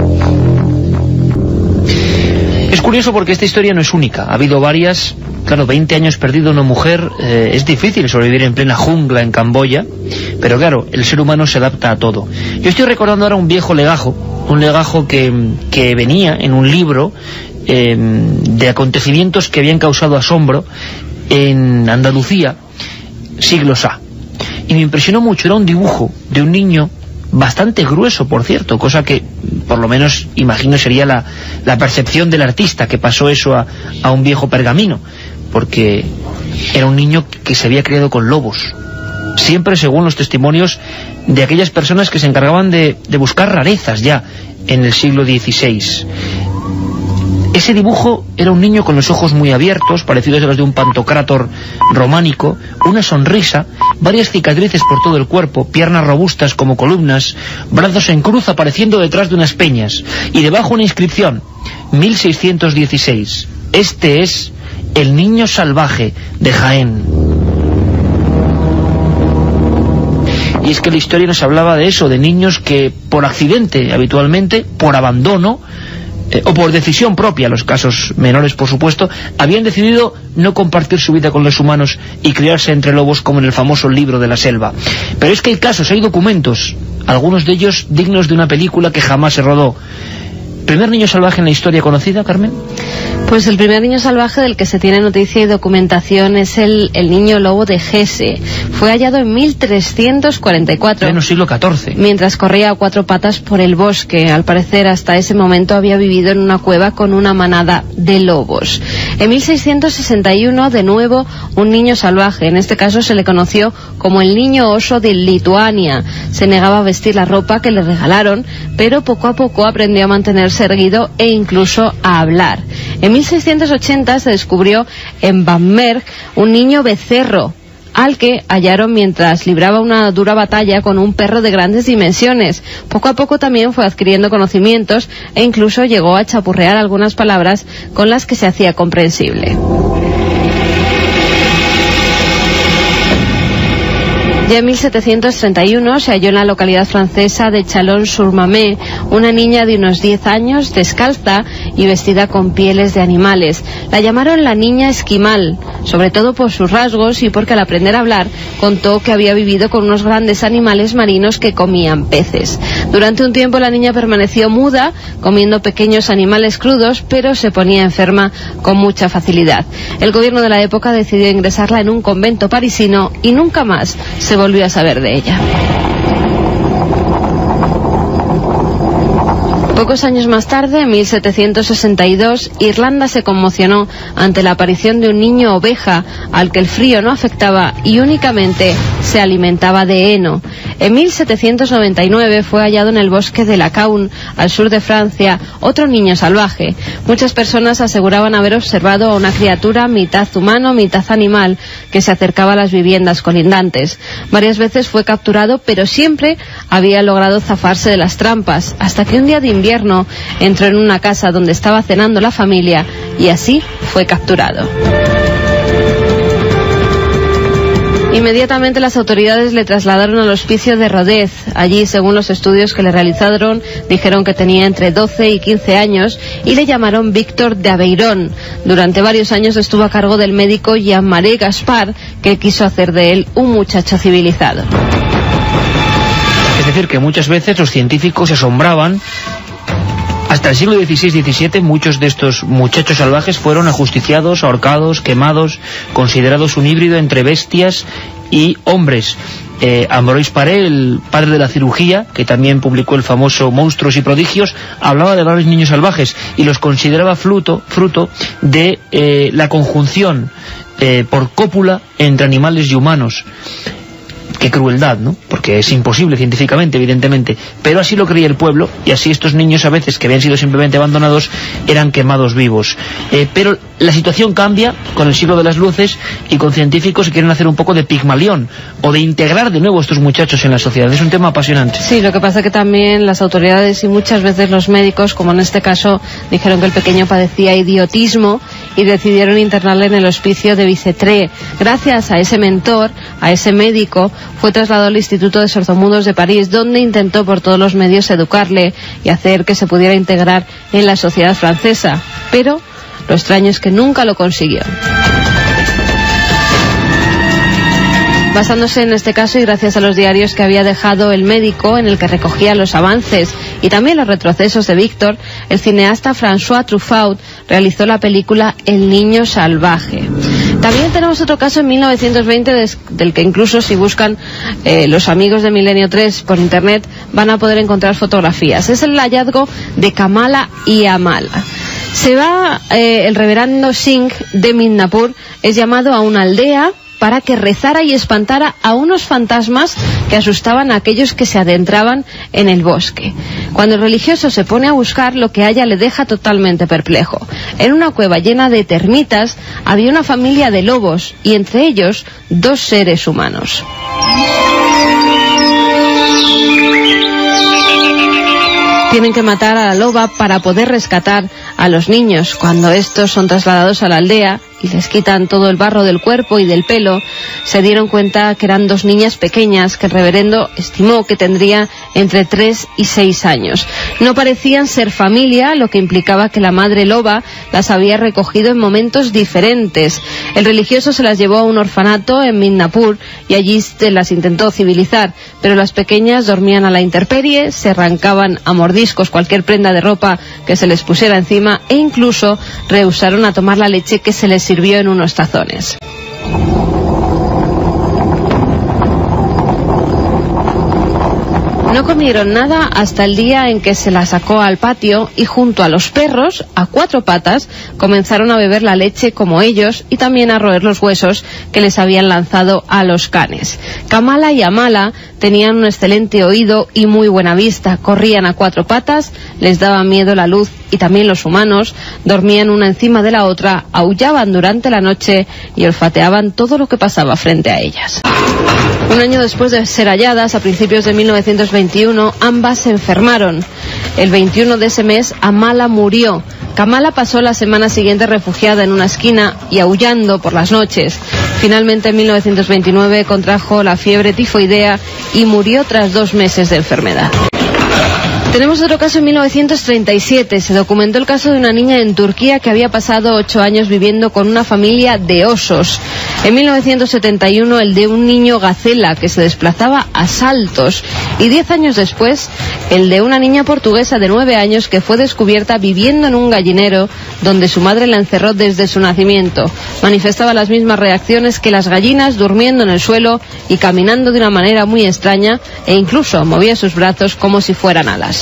Es curioso porque esta historia no es única, ha habido varias. Claro, veinte años perdido una mujer, eh, es difícil sobrevivir en plena jungla en Camboya, pero claro, el ser humano se adapta a todo. Yo estoy recordando ahora un viejo legajo, un legajo que, que venía en un libro eh, de acontecimientos que habían causado asombro en Andalucía, siglos A. Y me impresionó mucho, era un dibujo de un niño bastante grueso, por cierto, cosa que por lo menos imagino sería la, la percepción del artista, que pasó eso a, a un viejo pergamino, porque era un niño que se había criado con lobos. Siempre, según los testimonios, de aquellas personas que se encargaban de, de buscar rarezas ya en el siglo dieciséis. Ese dibujo era un niño con los ojos muy abiertos, parecidos a los de un pantocrátor románico, una sonrisa, varias cicatrices por todo el cuerpo, piernas robustas como columnas, brazos en cruz apareciendo detrás de unas peñas, y debajo una inscripción, mil seiscientos dieciséis. Este es el niño salvaje de Jaén. Y es que la historia nos hablaba de eso, de niños que por accidente, habitualmente, por abandono, Eh, o por decisión propia, los casos menores por supuesto, habían decidido no compartir su vida con los humanos y criarse entre lobos, como en el famoso Libro de la Selva. Pero es que hay casos, hay documentos, algunos de ellos dignos de una película que jamás se rodó. ¿Primer niño salvaje en la historia conocida, Carmen? Pues el primer niño salvaje del que se tiene noticia y documentación es el, el niño lobo de Hesse. Fue hallado en mil trescientos cuarenta y cuatro. Pleno siglo catorce. Mientras corría a cuatro patas por el bosque. Al parecer, hasta ese momento había vivido en una cueva con una manada de lobos. En mil seiscientos sesenta y uno, de nuevo, un niño salvaje. En este caso se le conoció como el niño oso de Lituania. Se negaba a vestir la ropa que le regalaron, pero poco a poco aprendió a mantenerse erguido e incluso a hablar. En mil seiscientos ochenta se descubrió en Bamberg un niño becerro, al que hallaron mientras libraba una dura batalla con un perro de grandes dimensiones. Poco a poco también fue adquiriendo conocimientos e incluso llegó a chapurrear algunas palabras con las que se hacía comprensible. Ya en mil setecientos treinta y uno se halló en la localidad francesa de Chalon-sur-Marne una niña de unos diez años, descalza y vestida con pieles de animales. La llamaron la niña esquimal, sobre todo por sus rasgos y porque al aprender a hablar contó que había vivido con unos grandes animales marinos que comían peces. Durante un tiempo la niña permaneció muda, comiendo pequeños animales crudos, pero se ponía enferma con mucha facilidad. El gobierno de la época decidió ingresarla en un convento parisino y nunca más se volvió a saber de ella. Pocos años más tarde, en mil setecientos sesenta y dos, Irlanda se conmocionó ante la aparición de un niño oveja al que el frío no afectaba y únicamente se alimentaba de heno. En mil setecientos noventa y nueve fue hallado en el bosque de Lacaune, al sur de Francia, otro niño salvaje. Muchas personas aseguraban haber observado a una criatura mitad humano, mitad animal, que se acercaba a las viviendas colindantes. Varias veces fue capturado, pero siempre había logrado zafarse de las trampas, hasta que un día de invierno entró en una casa donde estaba cenando la familia y así fue capturado. Inmediatamente las autoridades le trasladaron al hospicio de Rodez. Allí, según los estudios que le realizaron, dijeron que tenía entre doce y quince años y le llamaron Víctor de Aveirón. Durante varios años estuvo a cargo del médico Jean-Marie Gaspard, que quiso hacer de él un muchacho civilizado. Es decir, que muchas veces los científicos se asombraban. Hasta el siglo dieciséis diecisiete muchos de estos muchachos salvajes fueron ajusticiados, ahorcados, quemados, considerados un híbrido entre bestias y hombres. Eh, Ambroise Paré, el padre de la cirugía, que también publicó el famoso Monstruos y Prodigios, hablaba de varios niños salvajes y los consideraba fruto, fruto de eh, la conjunción eh, por cópula entre animales y humanos. Qué crueldad, ¿no? Porque es imposible científicamente, evidentemente, pero así lo creía el pueblo, y así estos niños a veces, que habían sido simplemente abandonados, eran quemados vivos. Eh, pero la situación cambia con el siglo de las luces y con científicos que quieren hacer un poco de Pigmalión, o de integrar de nuevo a estos muchachos en la sociedad. Es un tema apasionante. Sí, lo que pasa es que también las autoridades y muchas veces los médicos, como en este caso, dijeron que el pequeño padecía idiotismo y decidieron internarle en el hospicio de Bicêtre. Gracias a ese mentor, a ese médico, fue trasladado al Instituto de Sordomudos de París, donde intentó por todos los medios educarle y hacer que se pudiera integrar en la sociedad francesa. Pero lo extraño es que nunca lo consiguió. Basándose en este caso y gracias a los diarios que había dejado el médico, en el que recogía los avances y también los retrocesos de Víctor, el cineasta François Truffaut realizó la película El niño salvaje. También tenemos otro caso en mil novecientos veinte des, del que incluso si buscan eh, los amigos de Milenio tres por internet van a poder encontrar fotografías. Es el hallazgo de Kamala y Amala. Se va, eh, el reverendo Singh de Midnapur es llamado a una aldea para que rezara y espantara a unos fantasmas que asustaban a aquellos que se adentraban en el bosque. Cuando el religioso se pone a buscar, lo que halla le deja totalmente perplejo. En una cueva llena de termitas había una familia de lobos y entre ellos dos seres humanos. Tienen que matar a la loba para poder rescatar a los niños. Cuando estos son trasladados a la aldea y les quitan todo el barro del cuerpo y del pelo, se dieron cuenta que eran dos niñas pequeñas que el reverendo estimó que tendrían entre tres y seis años. No parecían ser familia, lo que implicaba que la madre loba las había recogido en momentos diferentes. El religioso se las llevó a un orfanato en Midnapur y allí se las intentó civilizar, pero las pequeñas dormían a la intemperie, se arrancaban a mordiscos cualquier prenda de ropa que se les pusiera encima e incluso rehusaron a tomar la leche que se les sirvió en unos tazones. No comieron nada hasta el día en que se la sacó al patio y junto a los perros, a cuatro patas, comenzaron a beber la leche como ellos y también a roer los huesos que les habían lanzado a los canes. Kamala y Amala tenían un excelente oído y muy buena vista, corrían a cuatro patas, les daba miedo la luz y también los humanos, dormían una encima de la otra, aullaban durante la noche y olfateaban todo lo que pasaba frente a ellas. Un año después de ser halladas, a principios de mil novecientos veintiuno, ambas se enfermaron. El veintiuno de ese mes, Amala murió. Kamala pasó la semana siguiente refugiada en una esquina y aullando por las noches. Finalmente, en mil novecientos veintinueve, contrajo la fiebre tifoidea y murió tras dos meses de enfermedad. Tenemos otro caso en mil novecientos treinta y siete. Se documentó el caso de una niña en Turquía que había pasado ocho años viviendo con una familia de osos. En mil novecientos setenta y uno, el de un niño gacela que se desplazaba a saltos. Y diez años después, el de una niña portuguesa de nueve años que fue descubierta viviendo en un gallinero donde su madre la encerró desde su nacimiento. Manifestaba las mismas reacciones que las gallinas, durmiendo en el suelo y caminando de una manera muy extraña, e incluso movía sus brazos como si fueran alas.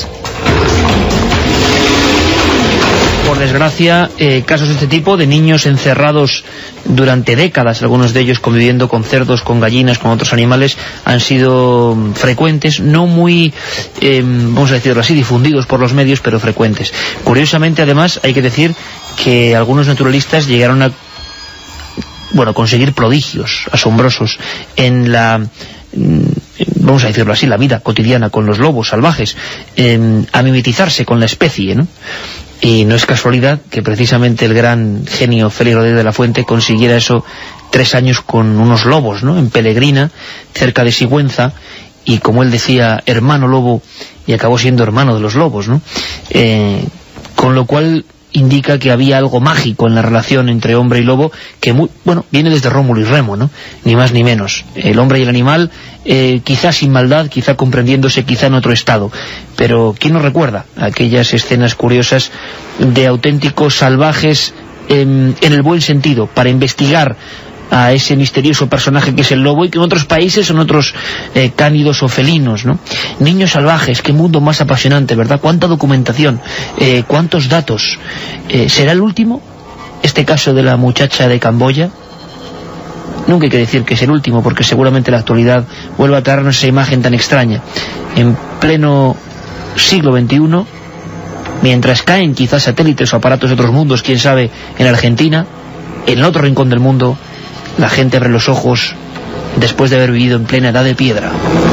Por desgracia, eh, casos de este tipo, de niños encerrados durante décadas, algunos de ellos conviviendo con cerdos, con gallinas, con otros animales, han sido frecuentes, no muy, eh, vamos a decirlo así, difundidos por los medios, pero frecuentes. Curiosamente, además, hay que decir que algunos naturalistas llegaron a, bueno, conseguir prodigios asombrosos en la, vamos a decirlo así, la vida cotidiana con los lobos salvajes, eh, a mimetizarse con la especie, ¿no? Y no es casualidad que precisamente el gran genio Félix Rodríguez de la Fuente consiguiera eso tres años con unos lobos, ¿no?, en Pelegrina, cerca de Sigüenza, y como él decía, hermano lobo, y acabó siendo hermano de los lobos, ¿no? Eh, con lo cual indica que había algo mágico en la relación entre hombre y lobo que, muy, bueno, viene desde Rómulo y Remo, ¿no?, ni más ni menos. El hombre y el animal, eh, quizá sin maldad, quizá comprendiéndose, quizá en otro estado. Pero ¿quién nos recuerda aquellas escenas curiosas de auténticos salvajes, eh, en el buen sentido, para investigar a ese misterioso personaje que es el lobo, y que en otros países son otros eh, cánidos o felinos, ¿no? Niños salvajes, qué mundo más apasionante, ¿verdad? Cuánta documentación, eh, cuántos datos. Eh, ¿será el último este caso de la muchacha de Camboya? Nunca hay que decir que es el último, porque seguramente la actualidad vuelve a traernos esa imagen tan extraña. En pleno siglo veintiuno, mientras caen quizás satélites o aparatos de otros mundos, quién sabe, en Argentina, en el otro rincón del mundo, la gente abre los ojos después de haber vivido en plena edad de piedra.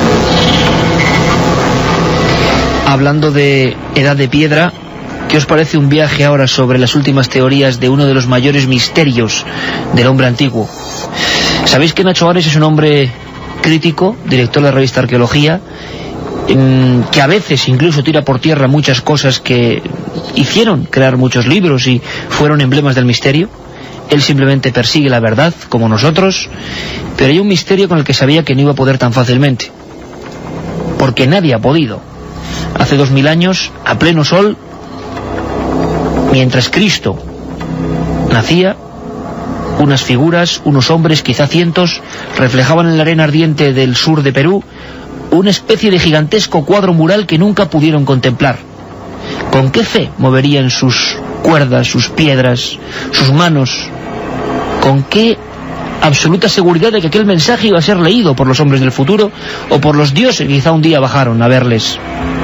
Hablando de edad de piedra, ¿qué os parece un viaje ahora sobre las últimas teorías de uno de los mayores misterios del hombre antiguo? ¿Sabéis que Nacho Ares es un hombre crítico, director de la revista Arqueología, que a veces incluso tira por tierra muchas cosas que hicieron crear muchos libros y fueron emblemas del misterio? Él simplemente persigue la verdad, como nosotros, pero hay un misterio con el que sabía que no iba a poder tan fácilmente, porque nadie ha podido. Hace dos mil años, a pleno sol, mientras Cristo nacía, unas figuras, unos hombres, quizá cientos, reflejaban en la arena ardiente del sur de Perú una especie de gigantesco cuadro mural que nunca pudieron contemplar. ¿Con qué fe moverían sus cuerdas, sus piedras, sus manos? ¿Con qué absoluta seguridad de que aquel mensaje iba a ser leído por los hombres del futuro o por los dioses que quizá un día bajaron a verles.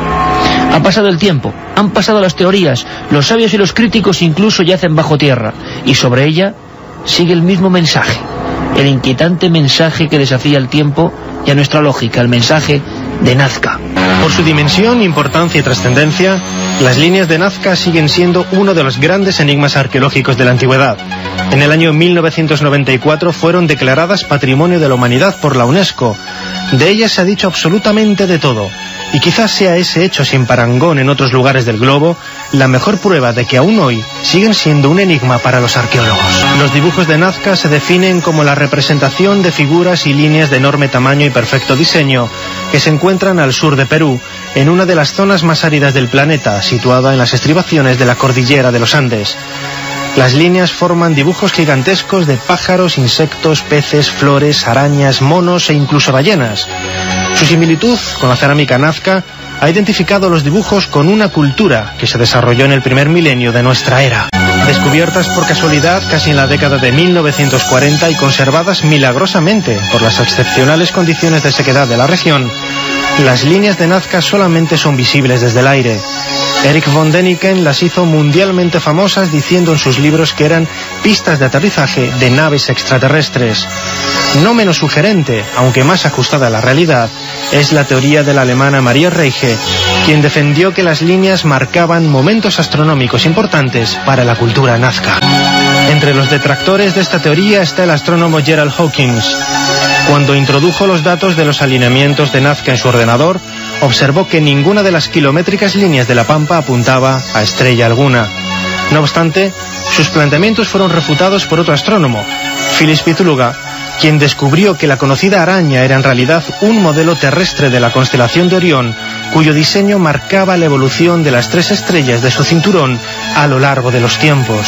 Ha pasado el tiempo, han pasado las teorías, los sabios y los críticos incluso yacen bajo tierra, y sobre ella sigue el mismo mensaje, el inquietante mensaje que desafía el tiempo y a nuestra lógica, el mensaje de Nazca. Por su dimensión, importancia y trascendencia, las líneas de Nazca siguen siendo uno de los grandes enigmas arqueológicos de la antigüedad. En el año mil novecientos noventa y cuatro fueron declaradas Patrimonio de la Humanidad por la UNESCO. De ellas se ha dicho absolutamente de todo, y quizás sea ese hecho sin parangón en otros lugares del globo la mejor prueba de que aún hoy siguen siendo un enigma para los arqueólogos. Los dibujos de Nazca se definen como la representación de figuras y líneas de enorme tamaño y perfecto diseño que se encuentran al sur de Perú, en una de las zonas más áridas del planeta, situada en las estribaciones de la cordillera de los Andes. Las líneas forman dibujos gigantescos de pájaros, insectos, peces, flores, arañas, monos e incluso ballenas. Su similitud con la cerámica Nazca ha identificado los dibujos con una cultura que se desarrolló en el primer milenio de nuestra era. Descubiertas por casualidad casi en la década de mil novecientos cuarenta y conservadas milagrosamente por las excepcionales condiciones de sequedad de la región, las líneas de Nazca solamente son visibles desde el aire. Eric von Däniken las hizo mundialmente famosas diciendo en sus libros que eran pistas de aterrizaje de naves extraterrestres. No menos sugerente, aunque más ajustada a la realidad, es la teoría de la alemana Maria Reiche, quien defendió que las líneas marcaban momentos astronómicos importantes para la cultura nazca. Entre los detractores de esta teoría está el astrónomo Gerald Hawkins. Cuando introdujo los datos de los alineamientos de Nazca en su ordenador, observó que ninguna de las kilométricas líneas de la Pampa apuntaba a estrella alguna. No obstante, sus planteamientos fueron refutados por otro astrónomo, Phyllis Pithluga, quien descubrió que la conocida araña era en realidad un modelo terrestre de la constelación de Orión, cuyo diseño marcaba la evolución de las tres estrellas de su cinturón a lo largo de los tiempos.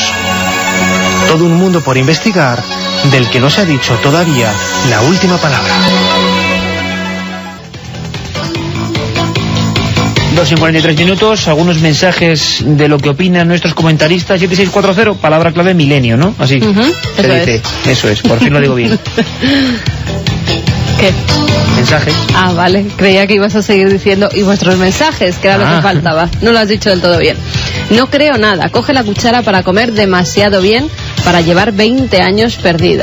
Todo un mundo por investigar, del que no se ha dicho todavía la última palabra. dos y cuarenta y tres minutos, algunos mensajes de lo que opinan nuestros comentaristas. Siete seis cuatro cero, palabra clave milenio, ¿no? Así Uh-huh, se eso dice. es. Eso es, por fin lo digo bien. ¿Qué? Mensajes. Ah, vale. Creía que ibas a seguir diciendo y vuestros mensajes, que era lo Ah. que faltaba. No lo has dicho del todo bien. No creo nada. Coge la cuchara para comer demasiado bien para llevar veinte años perdida.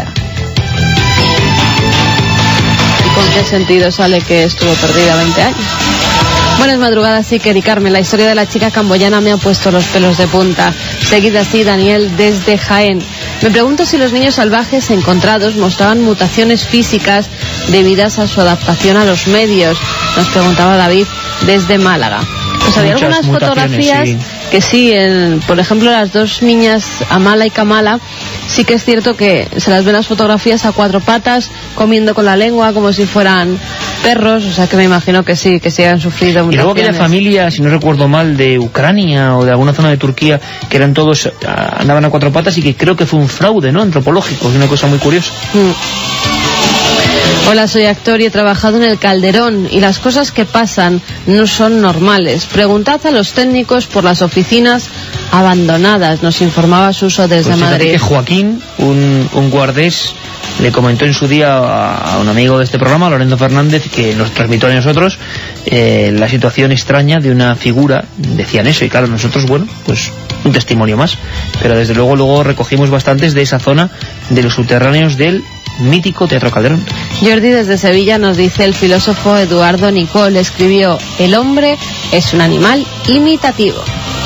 ¿Y con qué sentido sale que estuvo perdida veinte años? Buenas madrugadas, Iker y Carmen. La historia de la chica camboyana me ha puesto los pelos de punta. Seguida así, Daniel, desde Jaén. Me pregunto si los niños salvajes encontrados mostraban mutaciones físicas debidas a su adaptación a los medios. Nos preguntaba David, desde Málaga. Pues había Muchas algunas mutaciones, fotografías sí. que sí, en, por ejemplo, las dos niñas, Amala y Kamala, sí que es cierto que se las ven las fotografías a cuatro patas, comiendo con la lengua como si fueran perros, o sea que me imagino que sí, que sí han sufrido mutaciones. Y luego aquella familia, si no recuerdo mal, de Ucrania o de alguna zona de Turquía, que eran todos, ah, andaban a cuatro patas y que creo que fue un fraude, ¿no?, antropológico, es una cosa muy curiosa. Mm. Hola, soy actor y he trabajado en el Calderón y las cosas que pasan no son normales. Preguntad a los técnicos por las oficinas abandonadas, nos informaba Suso desde Pues fíjate Madrid. que Joaquín, un, un guardés, le comentó en su día a, a un amigo de este programa, Lorenzo Fernández, que nos transmitió a nosotros eh, la situación extraña de una figura, decían eso, y claro, nosotros, bueno, pues un testimonio más, pero desde luego luego recogimos bastantes de esa zona de los subterráneos del mítico Teatro Calderón. Jordi desde Sevilla nos dice: el filósofo Eduardo Nicol escribió: el hombre es un animal imitativo.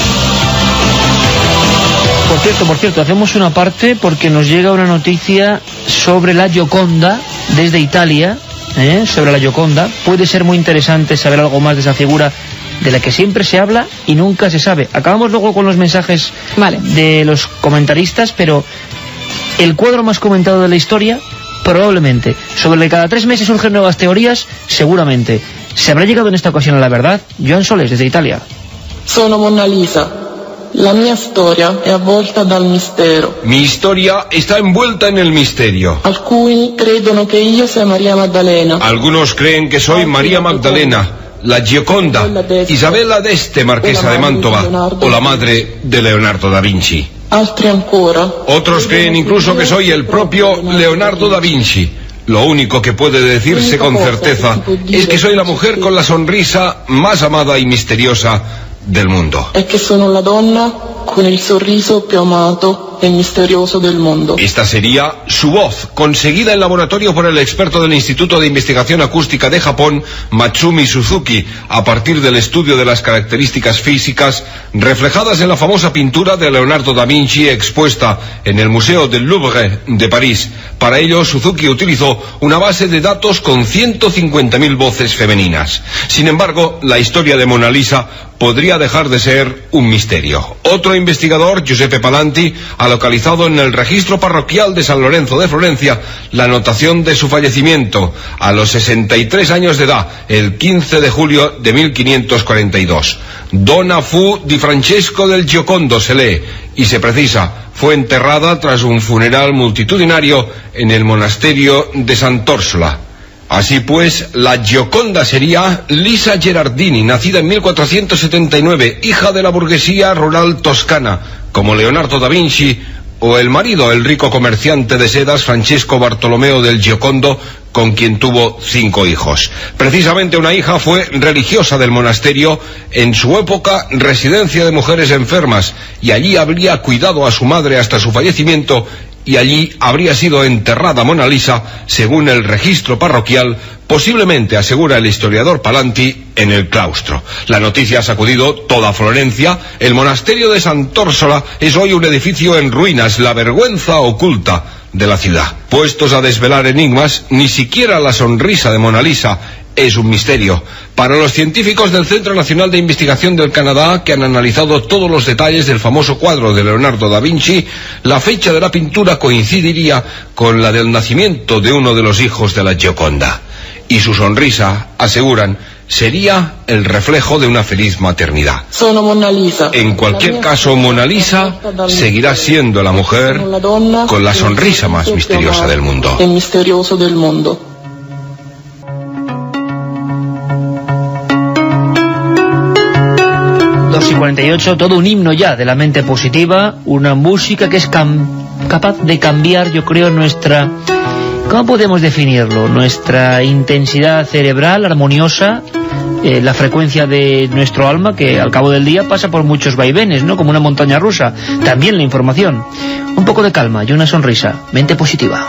Por cierto, por cierto, hacemos una parte porque nos llega una noticia sobre la Gioconda desde Italia, ¿eh? sobre la Gioconda. Puede ser muy interesante saber algo más de esa figura de la que siempre se habla y nunca se sabe. Acabamos luego con los mensajes vale. de los comentaristas, pero el cuadro más comentado de la historia, probablemente, sobre el que cada tres meses surgen nuevas teorías, seguramente. ¿Se habrá llegado en esta ocasión a la verdad? Joan Soles, desde Italia. Sono Mona Lisa. La mia storia è avvolta dal mistero. Mi historia está envuelta en el misterio. Alcuni credono che io sia Maria Maddalena. Algunos creen que soy María Magdalena. la Gioconda, Isabella d'Este, marquesa de Mantova, o la madre de Leonardo da Vinci. Otros creen incluso que soy el propio Leonardo da Vinci. Lo único que puede decirse con certeza es que soy la mujer con la sonrisa más amada y misteriosa del mundo. Es que sono la donna con el sorriso più amato e misterioso del mundo. Esta sería su voz, conseguida en laboratorio por el experto del Instituto de Investigación Acústica de Japón, Matsumi Suzuki, a partir del estudio de las características físicas reflejadas en la famosa pintura de Leonardo da Vinci expuesta en el Museo del Louvre de París. Para ello, Suzuki utilizó una base de datos con ciento cincuenta mil voces femeninas. Sin embargo, la historia de Mona Lisa podría dejar de ser un misterio. Otro investigador, Giuseppe Palanti, ha localizado en el registro parroquial de San Lorenzo de Florencia la anotación de su fallecimiento a los sesenta y tres años de edad, el quince de julio de mil quinientos cuarenta y dos. Donna fu di Francesco del Giocondo se lee, y se precisa, fue enterrada tras un funeral multitudinario en el monasterio de Sant'Orsola. Así pues, la Gioconda sería Lisa Gherardini, nacida en mil cuatrocientos setenta y nueve, hija de la burguesía rural toscana, como Leonardo da Vinci, o el marido, el rico comerciante de sedas Francesco Bartolomeo del Giocondo, con quien tuvo cinco hijos. Precisamente una hija fue religiosa del monasterio, en su época residencia de mujeres enfermas, y allí habría cuidado a su madre hasta su fallecimiento, y allí habría sido enterrada Mona Lisa, según el registro parroquial, posiblemente, asegura el historiador Palanti, en el claustro. La noticia ha sacudido toda Florencia. El monasterio de Sant'Orsola es hoy un edificio en ruinas, la vergüenza oculta de la ciudad. Puestos a desvelar enigmas, ni siquiera la sonrisa de Mona Lisa es un misterio. Para los científicos del Centro Nacional de Investigación del Canadá, que han analizado todos los detalles del famoso cuadro de Leonardo da Vinci, la fecha de la pintura coincidiría con la del nacimiento de uno de los hijos de la Gioconda. Y su sonrisa, aseguran, sería el reflejo de una feliz maternidad. Sono Mona Lisa. En cualquier caso, Mona Lisa seguirá siendo la mujer con la sonrisa más misteriosa del mundo. El misterioso del mundo. dos y cuarenta y ocho, todo un himno ya de la mente positiva, una música que es capaz de cambiar, yo creo, nuestra... ¿Cómo podemos definirlo? Nuestra intensidad cerebral armoniosa, eh, la frecuencia de nuestro alma, que al cabo del día pasa por muchos vaivenes, ¿no? Como una montaña rusa. También la información. Un poco de calma y una sonrisa. Mente positiva.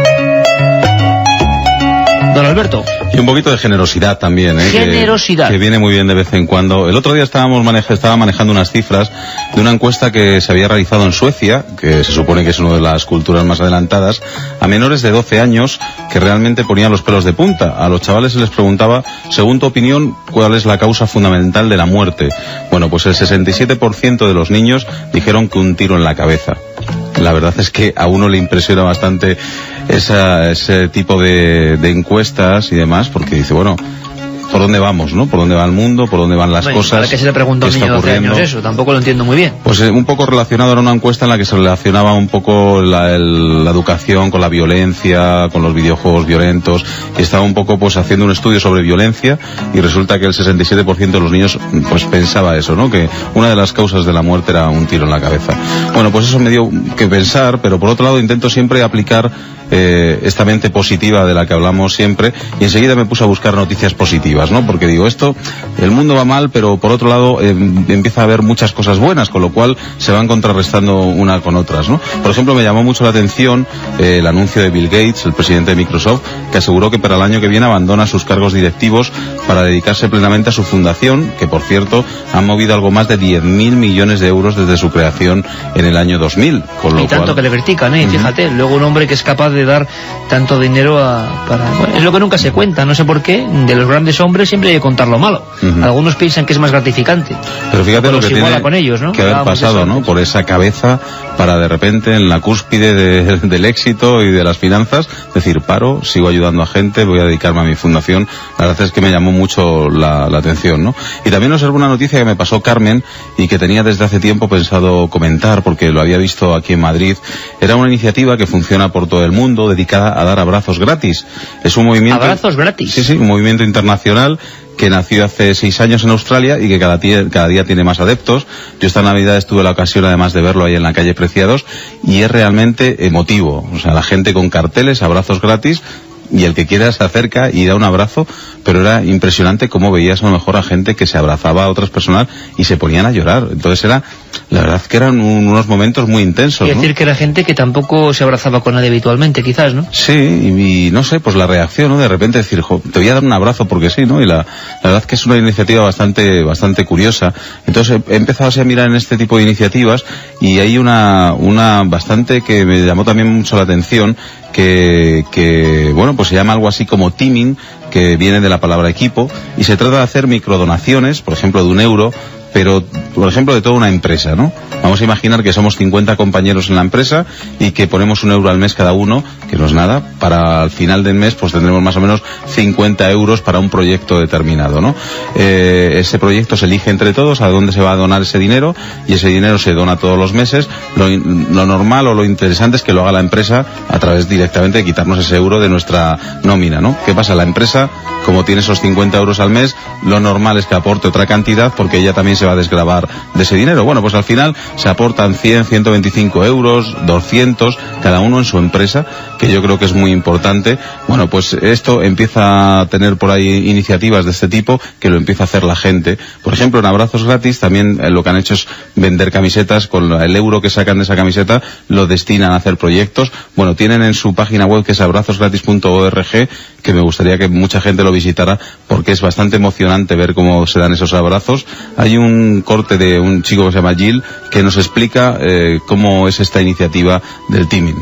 Don Alberto. Y un poquito de generosidad también, ¿eh? Generosidad. Que, que viene muy bien de vez en cuando. El otro día estábamos maneja, estaba manejando unas cifras de una encuesta que se había realizado en Suecia, que se supone que es una de las culturas más adelantadas, a menores de doce años, que realmente ponían los pelos de punta. A los chavales se les preguntaba, según tu opinión, ¿cuál es la causa fundamental de la muerte? Bueno, pues el sesenta y siete por ciento de los niños dijeron que un tiro en la cabeza. La verdad es que a uno le impresiona bastante esa, ese tipo de, de encuestas y demás, porque dice, bueno, ¿por dónde vamos, no? ¿Por dónde va el mundo? ¿Por dónde van las bueno, cosas? ¿Para qué se le pregunta a un niño de doce años eso? Tampoco lo entiendo muy bien. Pues eh, un poco relacionado, era una encuesta en la que se relacionaba un poco la, el, la educación con la violencia, con los videojuegos violentos, y estaba un poco pues haciendo un estudio sobre violencia, y resulta que el sesenta y siete por ciento de los niños pues pensaba eso, ¿no? Que una de las causas de la muerte era un tiro en la cabeza. Bueno, pues eso me dio que pensar, pero por otro lado intento siempre aplicar eh, esta mente positiva de la que hablamos siempre, y enseguida me puse a buscar noticias positivas, ¿no? Porque digo, esto, el mundo va mal, pero por otro lado eh, empieza a haber muchas cosas buenas, con lo cual se van contrarrestando una con otras, ¿no? Por ejemplo, me llamó mucho la atención eh, el anuncio de Bill Gates, el presidente de Microsoft, que aseguró que para el año que viene abandona sus cargos directivos para dedicarse plenamente a su fundación, que por cierto han movido algo más de diez mil millones de euros desde su creación en el año dos mil. Con lo y tanto cual... que le critican, ¿eh? Uh-huh. Fíjate, luego un hombre que es capaz de dar tanto dinero a... Para... Bueno, es lo que nunca se cuenta, no sé por qué, de los grandes hombres siempre hay que contar lo malo. Uh-huh. Algunos piensan que es más gratificante. Pero fíjate lo que tiene con ellos, ¿no? que haber pasado, ¿no? Por esa cabeza para de repente en la cúspide de, del éxito y de las finanzas decir, paro, sigo ayudando a gente, voy a dedicarme a mi fundación. La verdad es que me llamó mucho la, la atención, ¿no? Y también observo una noticia que me pasó Carmen y que tenía desde hace tiempo pensado comentar porque lo había visto aquí en Madrid. Era una iniciativa que funciona por todo el mundo dedicada a dar abrazos gratis. Es un movimiento... ¿Abrazos gratis? Sí, sí, un movimiento internacional que nació hace seis años en Australia y que cada, tía, cada día tiene más adeptos. Yo esta Navidad tuve la ocasión además de verlo ahí en la calle Preciados y es realmente emotivo. O sea, la gente con carteles, abrazos gratis, y el que quiera se acerca y da un abrazo, pero era impresionante cómo veías a lo mejor a gente que se abrazaba a otras personas y se ponían a llorar. Entonces era, la verdad que eran un, unos momentos muy intensos, Es ¿no? decir, que era gente que tampoco se abrazaba con nadie habitualmente, quizás, ¿no? Sí, y, y no sé, pues la reacción, ¿no? De repente decir, jo, te voy a dar un abrazo porque sí, ¿no? Y la, la verdad que es una iniciativa bastante bastante curiosa. Entonces he, he empezado así a mirar en este tipo de iniciativas y hay una, una bastante que me llamó también mucho la atención, que, que, bueno, pues se llama algo así como teaming, que viene de la palabra equipo, y se trata de hacer microdonaciones, por ejemplo, de un euro, pero, por ejemplo, de toda una empresa, ¿no? Vamos a imaginar que somos cincuenta compañeros en la empresa y que ponemos un euro al mes cada uno, que no es nada, para al final del mes pues tendremos más o menos cincuenta euros para un proyecto determinado, ¿no? Eh, ese proyecto se elige entre todos a dónde se va a donar ese dinero y ese dinero se dona todos los meses. Lo, lo normal o lo interesante es que lo haga la empresa a través directamente de quitarnos ese euro de nuestra nómina, ¿no? ¿Qué pasa? La empresa, como tiene esos cincuenta euros al mes, lo normal es que aporte otra cantidad porque ella también se va a desgravar de ese dinero. Bueno, pues al final se aportan cien, ciento veinticinco euros, doscientos, cada uno en su empresa, que yo creo que es muy importante. Bueno, pues esto empieza a tener por ahí iniciativas de este tipo que lo empieza a hacer la gente. Por ejemplo, en Abrazos Gratis también eh, lo que han hecho es vender camisetas. Con el euro que sacan de esa camiseta lo destinan a hacer proyectos. Bueno, tienen en su página web, que es abrazos gratis punto org, que me gustaría que mucha gente lo visitara porque es bastante emocionante ver cómo se dan esos abrazos. Hay un corte de un chico que se llama Gil que nos explica eh, cómo es esta iniciativa del teaming.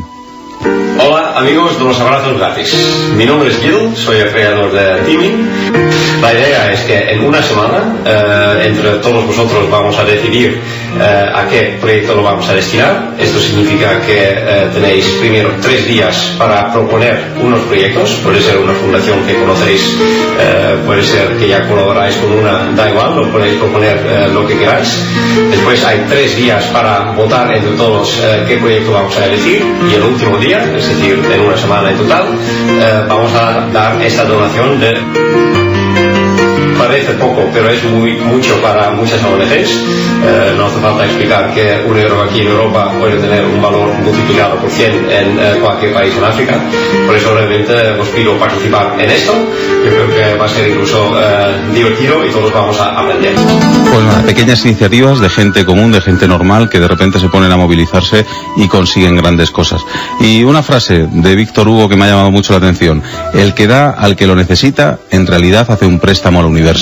Hola amigos de los Abrazos Gratis, mi nombre es Gil, soy el creador de Teaming. La idea es que en una semana eh, entre todos vosotros vamos a decidir eh, a qué proyecto lo vamos a destinar. Esto significa que eh, tenéis primero tres días para proponer unos proyectos. Puede ser una fundación que conocéis, eh, puede ser que ya colaboráis con una, da igual, lo podéis proponer eh, lo que queráis. Después hay tres días para votar entre todos eh, qué proyecto vamos a elegir, y el último día, es decir, en una semana en total, eh, vamos a dar esta donación de... Parece poco, pero es muy mucho para muchas O N Ges. Eh, no hace falta explicar que un euro aquí en Europa puede tener un valor multiplicado por cien en eh, cualquier país en África. Por eso realmente os pido participar en esto. Yo creo que va a ser incluso eh, divertido y todos vamos a aprender. Pues nada, pequeñas iniciativas de gente común, de gente normal, que de repente se ponen a movilizarse y consiguen grandes cosas. Y una frase de Víctor Hugo que me ha llamado mucho la atención: el que da al que lo necesita, en realidad hace un préstamo al universo.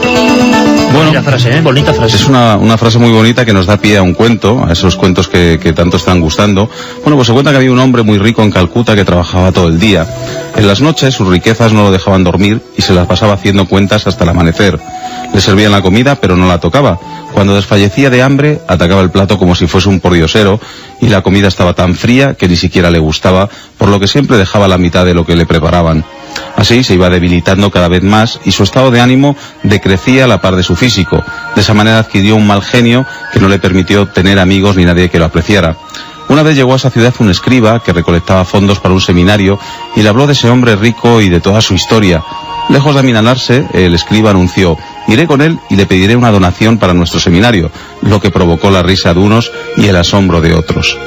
Bonita frase, ¿eh? Bonita frase. Es una, una frase muy bonita que nos da pie a un cuento, a esos cuentos que, que tanto están gustando. Bueno, pues se cuenta que había un hombre muy rico en Calcuta que trabajaba todo el día. En las noches sus riquezas no lo dejaban dormir y se las pasaba haciendo cuentas hasta el amanecer. Le servían la comida, pero no la tocaba. Cuando desfallecía de hambre, atacaba el plato como si fuese un pordiosero, y la comida estaba tan fría que ni siquiera le gustaba, por lo que siempre dejaba la mitad de lo que le preparaban. Así se iba debilitando cada vez más y su estado de ánimo decrecía a la par de su físico. De esa manera adquirió un mal genio que no le permitió tener amigos ni nadie que lo apreciara. Una vez llegó a esa ciudad un escriba que recolectaba fondos para un seminario y le habló de ese hombre rico y de toda su historia. Lejos de amilanarse, el escriba anunció: iré con él y le pediré una donación para nuestro seminario, lo que provocó la risa de unos y el asombro de otros.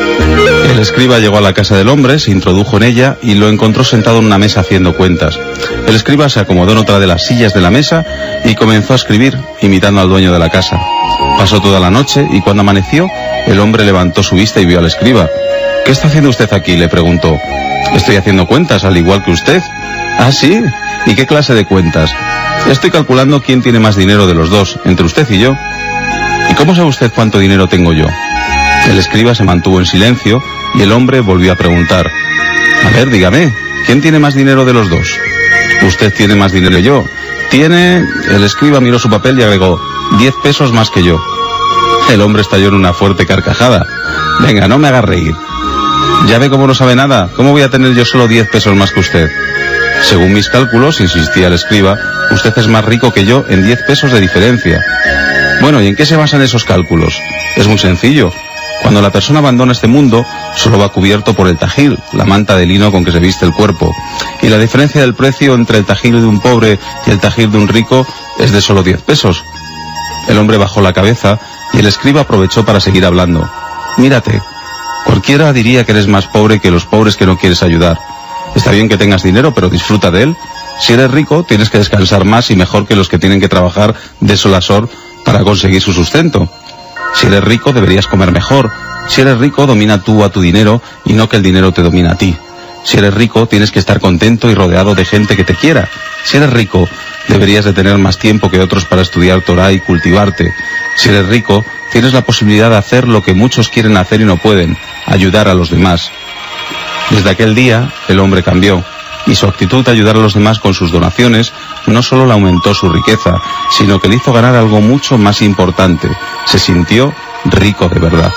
El escriba llegó a la casa del hombre, se introdujo en ella y lo encontró sentado en una mesa haciendo cuentas. El escriba se acomodó en otra de las sillas de la mesa y comenzó a escribir, imitando al dueño de la casa. Pasó toda la noche y cuando amaneció, el hombre levantó su vista y vio al escriba. ¿Qué está haciendo usted aquí?, le preguntó. Estoy haciendo cuentas, al igual que usted. ¿Ah, sí? ¿Y qué clase de cuentas? Estoy calculando quién tiene más dinero de los dos, entre usted y yo. ¿Y cómo sabe usted cuánto dinero tengo yo? El escriba se mantuvo en silencio y el hombre volvió a preguntar: a ver, dígame, ¿quién tiene más dinero de los dos? Usted tiene más dinero que yo. Tiene... El escriba miró su papel y agregó: diez pesos más que yo. El hombre estalló en una fuerte carcajada. Venga, no me haga reír. Ya ve cómo no sabe nada. ¿Cómo voy a tener yo solo diez pesos más que usted? Según mis cálculos, insistía el escriba, usted es más rico que yo en diez pesos de diferencia. Bueno, ¿y en qué se basan esos cálculos? Es muy sencillo. Cuando la persona abandona este mundo, solo va cubierto por el tajil, la manta de lino con que se viste el cuerpo. Y la diferencia del precio entre el tajil de un pobre y el tajil de un rico es de solo diez pesos. El hombre bajó la cabeza y el escriba aprovechó para seguir hablando. Mírate, cualquiera diría que eres más pobre que los pobres que no quieres ayudar. Está bien que tengas dinero, pero disfruta de él. Si eres rico, tienes que descansar más y mejor que los que tienen que trabajar de sol a sol para conseguir su sustento. Si eres rico, deberías comer mejor. Si eres rico, domina tú a tu dinero y no que el dinero te domina a ti. Si eres rico, tienes que estar contento y rodeado de gente que te quiera. Si eres rico, deberías de tener más tiempo que otros para estudiar Torá y cultivarte. Si eres rico, tienes la posibilidad de hacer lo que muchos quieren hacer y no pueden, ayudar a los demás. Desde aquel día, el hombre cambió, y su actitud de ayudar a los demás con sus donaciones no solo le aumentó su riqueza, sino que le hizo ganar algo mucho más importante. Se sintió rico de verdad.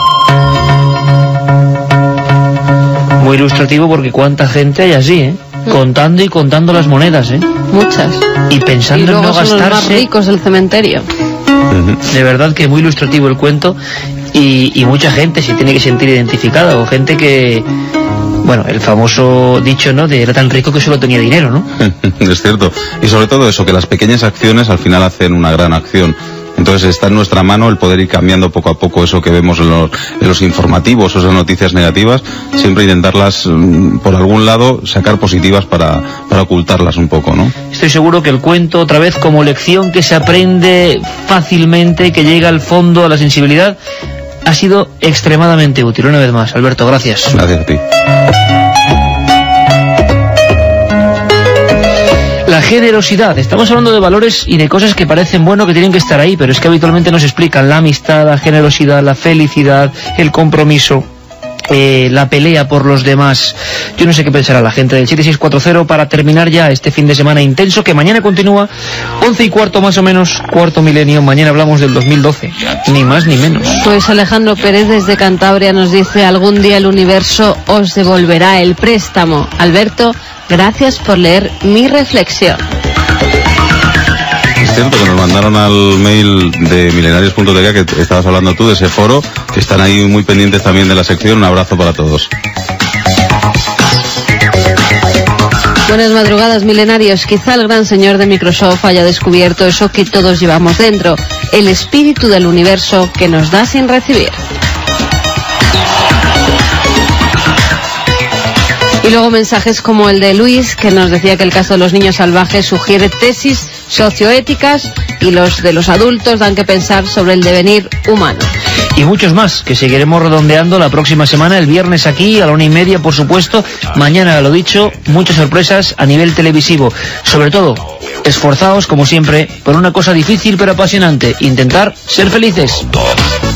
Muy ilustrativo, porque cuánta gente hay así, ¿eh? Mm. Contando y contando las monedas, ¿eh? Muchas. Y pensando y luego en no son gastarse. Los más ricos del cementerio. De verdad que muy ilustrativo el cuento, y, y mucha gente se tiene que sentir identificada, o gente que, bueno, el famoso dicho, ¿no?, de era tan rico que solo tenía dinero, ¿no? Es cierto. Y sobre todo eso, que las pequeñas acciones al final hacen una gran acción. Entonces está en nuestra mano el poder ir cambiando poco a poco eso que vemos en los, en los informativos, esas noticias negativas, siempre intentarlas mmm, por algún lado sacar positivas para, para ocultarlas un poco, ¿no? Estoy seguro que el cuento, otra vez como lección que se aprende fácilmente, que llega al fondo, a la sensibilidad, ha sido extremadamente útil. Una vez más, Alberto, gracias. Gracias a ti. La generosidad. Estamos hablando de valores y de cosas que parecen bueno, que tienen que estar ahí, pero es que habitualmente no se explican. La amistad, la generosidad, la felicidad, el compromiso, eh, la pelea por los demás. Yo no sé qué pensará la gente del siete seis cuatro cero para terminar ya este fin de semana intenso, que mañana continúa, once y cuarto más o menos, cuarto milenio. Mañana hablamos del dos mil doce, ni más ni menos. Pues Alejandro Pérez desde Cantabria nos dice: algún día el universo os devolverá el préstamo. Alberto, gracias por leer mi reflexión. Es cierto que nos mandaron al mail de milenarios punto t k, que estabas hablando tú de ese foro, que están ahí muy pendientes también de la sección. Un abrazo para todos. Buenas madrugadas, milenarios. Quizá el gran señor de Microsoft haya descubierto eso que todos llevamos dentro, el espíritu del universo que nos da sin recibir. Y luego mensajes como el de Luis, que nos decía que el caso de los niños salvajes sugiere tesis socioéticas y los de los adultos dan que pensar sobre el devenir humano. Y muchos más, que seguiremos redondeando la próxima semana, el viernes aquí, a la una y media, por supuesto. Mañana, lo dicho, muchas sorpresas a nivel televisivo. Sobre todo, esforzaos, como siempre, por una cosa difícil pero apasionante: intentar ser felices.